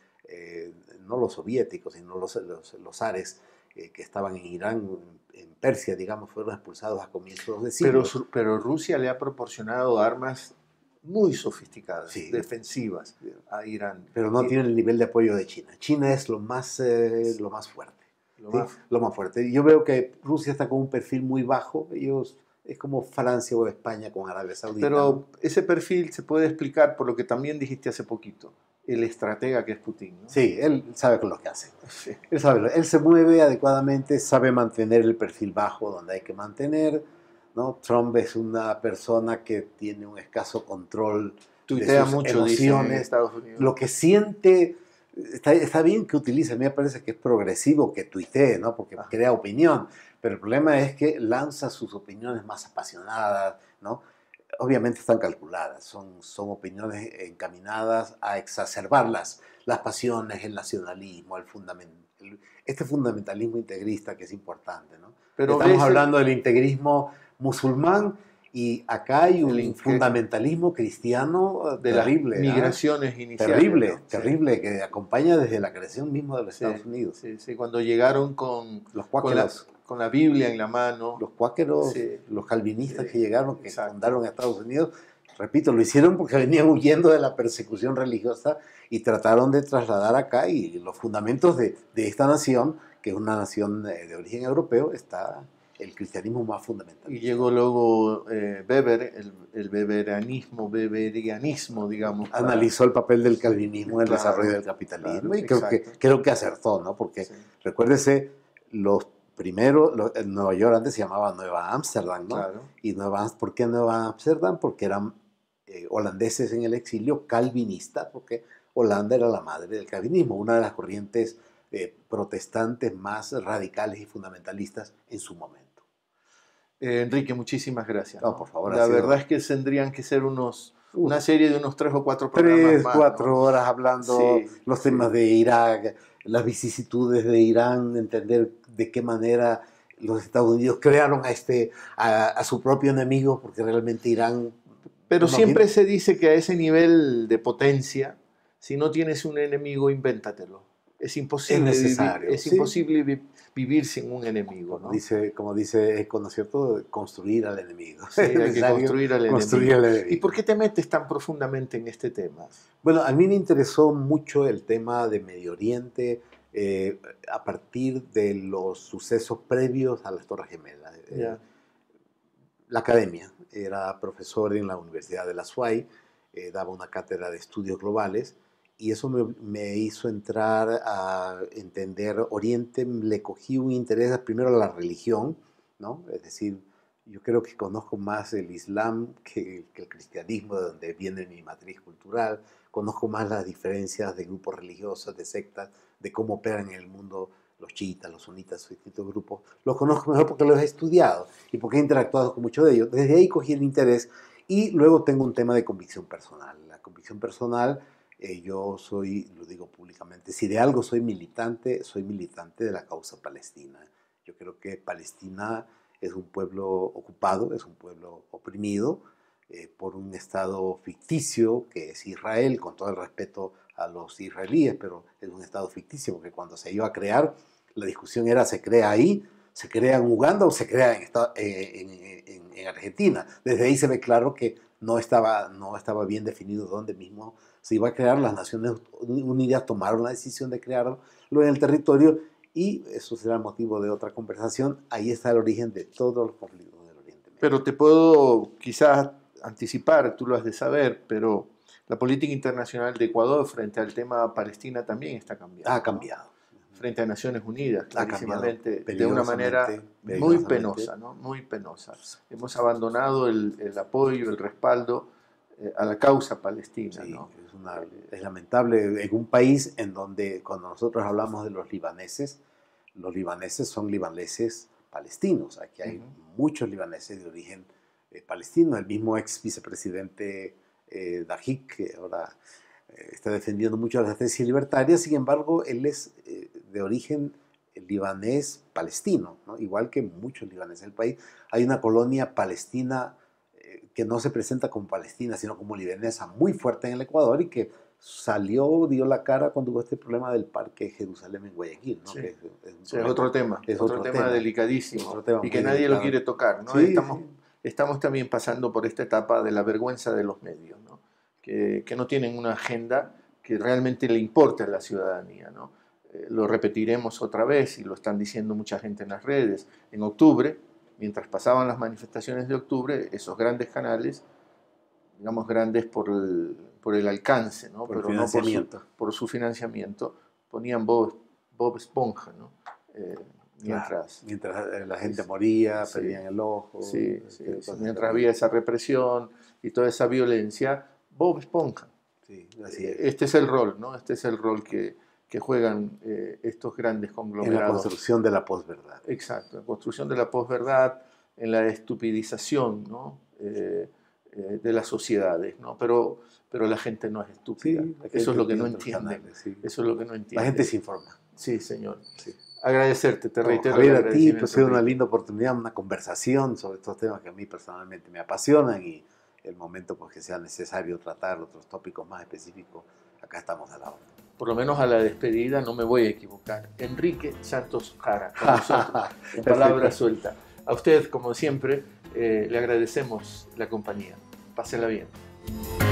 no los soviéticos, sino los zares que estaban en Irán, en Persia, digamos, fueron expulsados a comienzos de siglo. Pero Rusia le ha proporcionado armas muy sofisticadas, Sí, defensivas a Irán. pero no tiene el nivel de apoyo de China. China es lo más fuerte. Lo ¿Sí? más- Lo más fuerte. Yo veo que Rusia está con un perfil muy bajo. Ellos es como Francia o España con Arabia Saudita. Pero ese perfil se puede explicar por lo que también dijiste hace poquito, el estratega que es Putin, ¿no? Sí, él sabe lo que hace. Sí. Él se mueve adecuadamente, sabe mantener el perfil bajo donde hay que mantener, ¿no? Trump es una persona que tiene un escaso control Tuitea de sus mucho, dice, en emociones. Estados Unidos. Lo que siente, está bien que utilice, a mí me parece que es progresivo que tuitee, ¿no? Porque crea opinión, pero el problema es que lanza sus opiniones más apasionadas, ¿no? Obviamente están calculadas, son opiniones encaminadas a exacerbar las pasiones, el nacionalismo, este fundamentalismo integrista que es importante, ¿no? Pero Estamos hablando del integrismo musulmán, y acá hay un fundamentalismo cristiano de terrible. las migraciones iniciales. Terrible, ¿no? terrible, sí, que acompaña desde la creación misma de los Sí, Estados Unidos. Sí, sí, cuando llegaron con los cuáqueros, con la Biblia en la mano. Los cuáqueros, sí, los calvinistas, sí, que llegaron, que exacto. fundaron Estados Unidos, repito, lo hicieron porque venían huyendo de la persecución religiosa y trataron de trasladar acá, y los fundamentos de esta nación, que es una nación de origen europeo, está el cristianismo más fundamental. Y llegó luego Weber, el weberianismo, digamos. Analizó el papel del calvinismo en el desarrollo del capitalismo, y creo que acertó, ¿no? Porque recuérdese, los primero, Nueva York antes se llamaba Nueva Ámsterdam, ¿no? Claro. Y ¿por qué Nueva Ámsterdam? Porque eran holandeses en el exilio, calvinistas, porque Holanda era la madre del calvinismo, una de las corrientes protestantes más radicales y fundamentalistas en su momento. Enrique, muchísimas gracias. No, por favor. La verdad es que tendrían que ser una serie de unos 3 o 4 programas 3, más, 4 ¿no? horas hablando los temas de Irak, las vicisitudes de Irán, entender de qué manera los Estados Unidos crearon a su propio enemigo, porque realmente Irán... Pero siempre se dice que a ese nivel de potencia, si no tienes un enemigo, invéntatelo. Es imposible, imposible vivir sin un enemigo, ¿no? Como dice Eco, ¿no es cierto? Construir al enemigo. Sí, hay que construir al enemigo. ¿Y por qué te metes tan profundamente en este tema? Bueno, a mí me interesó mucho el tema de Medio Oriente a partir de los sucesos previos a las Torres Gemelas. La academia, era profesor en la Universidad de la SUAY, daba una cátedra de estudios globales, y eso me hizo entrar a entender Oriente. Le cogí un interés primero a la religión, ¿no? Es decir, yo creo que conozco más el Islam que el cristianismo, de donde viene mi matriz cultural. Conozco más las diferencias de grupos religiosos, de sectas, de cómo operan en el mundo los chiitas, los sunitas, sus distintos grupos. Los conozco mejor porque los he estudiado y porque he interactuado con muchos de ellos. Desde ahí cogí el interés, y luego tengo un tema de convicción personal. La convicción personal... yo soy, lo digo públicamente, si de algo soy militante de la causa palestina. Yo creo que Palestina es un pueblo ocupado, es un pueblo oprimido por un Estado ficticio que es Israel, con todo el respeto a los israelíes, pero es un Estado ficticio porque cuando se iba a crear, la discusión era: ¿se crea ahí se crea en Uganda o se crea en Argentina. Desde ahí se ve claro que no estaba bien definido dónde mismo se iba a crear. Las Naciones Unidas tomaron la decisión de crearlo en el territorio y eso será motivo de otra conversación. Ahí está el origen de todos los conflictos del Oriente Medio. Pero te puedo quizás anticipar, tú lo has de saber, pero la política internacional de Ecuador frente al tema Palestina también está cambiando. Ha cambiado. Frente a Naciones Unidas, clarísimamente, de una peligrosamente, manera muy penosa, ¿no? Muy penosa. Hemos abandonado el apoyo, el respaldo a la causa palestina, Sí, ¿no? es lamentable en un país en donde cuando nosotros hablamos de los libaneses son libaneses palestinos. Aquí hay muchos libaneses de origen palestino. El mismo ex vicepresidente Dajik, que ahora está defendiendo mucho las tesis libertarias, sin embargo, él es de origen libanés palestino, ¿no? Igual que muchos libaneses del país. Hay una colonia palestina que no se presenta como palestina, sino como libanesa, muy fuerte en el Ecuador y que dio la cara cuando hubo este problema del Parque Jerusalén en Guayaquil, ¿no? Sí. Que Es otro tema, es otro tema delicadísimo, otro tema y que muy nadie delicado. lo quiere tocar, ¿no? Sí, Estamos también pasando por esta etapa de la vergüenza de los medios, ¿no? Que no tienen una agenda que realmente le importe a la ciudadanía, ¿no? Lo repetiremos otra vez y lo están diciendo mucha gente en las redes. En octubre, mientras pasaban las manifestaciones de octubre, esos grandes canales, digamos grandes por el alcance, ¿no? Por Pero financiamiento. no por su financiamiento, ponían Bob Esponja, ¿no? Mientras la gente moría, sí, perdían el ojo. sí, mientras había esa represión y toda esa violencia, Bob Esponja. Sí, así es. Este es el rol, ¿no? Este es el rol que juegan estos grandes conglomerados. En la construcción de la posverdad. Exacto, en la construcción de la posverdad, en la estupidización, ¿no? De las sociedades, ¿no? Pero la gente no es estúpida. Sí, eso es lo que no entiende. Canales, sí. Eso es lo que no entiende. La gente se informa. Sí, señor. Sí. Agradecerte, te reitero. Javier, a ti pues, ha sido una linda oportunidad, una conversación sobre estos temas que a mí personalmente me apasionan y el momento pues, que sea necesario tratar otros tópicos más específicos, acá estamos a la hora. Por lo menos a la despedida no me voy a equivocar. Enrique Santos Jara, con nosotros, en palabra suelta. A usted, como siempre, le agradecemos la compañía. Pásela bien.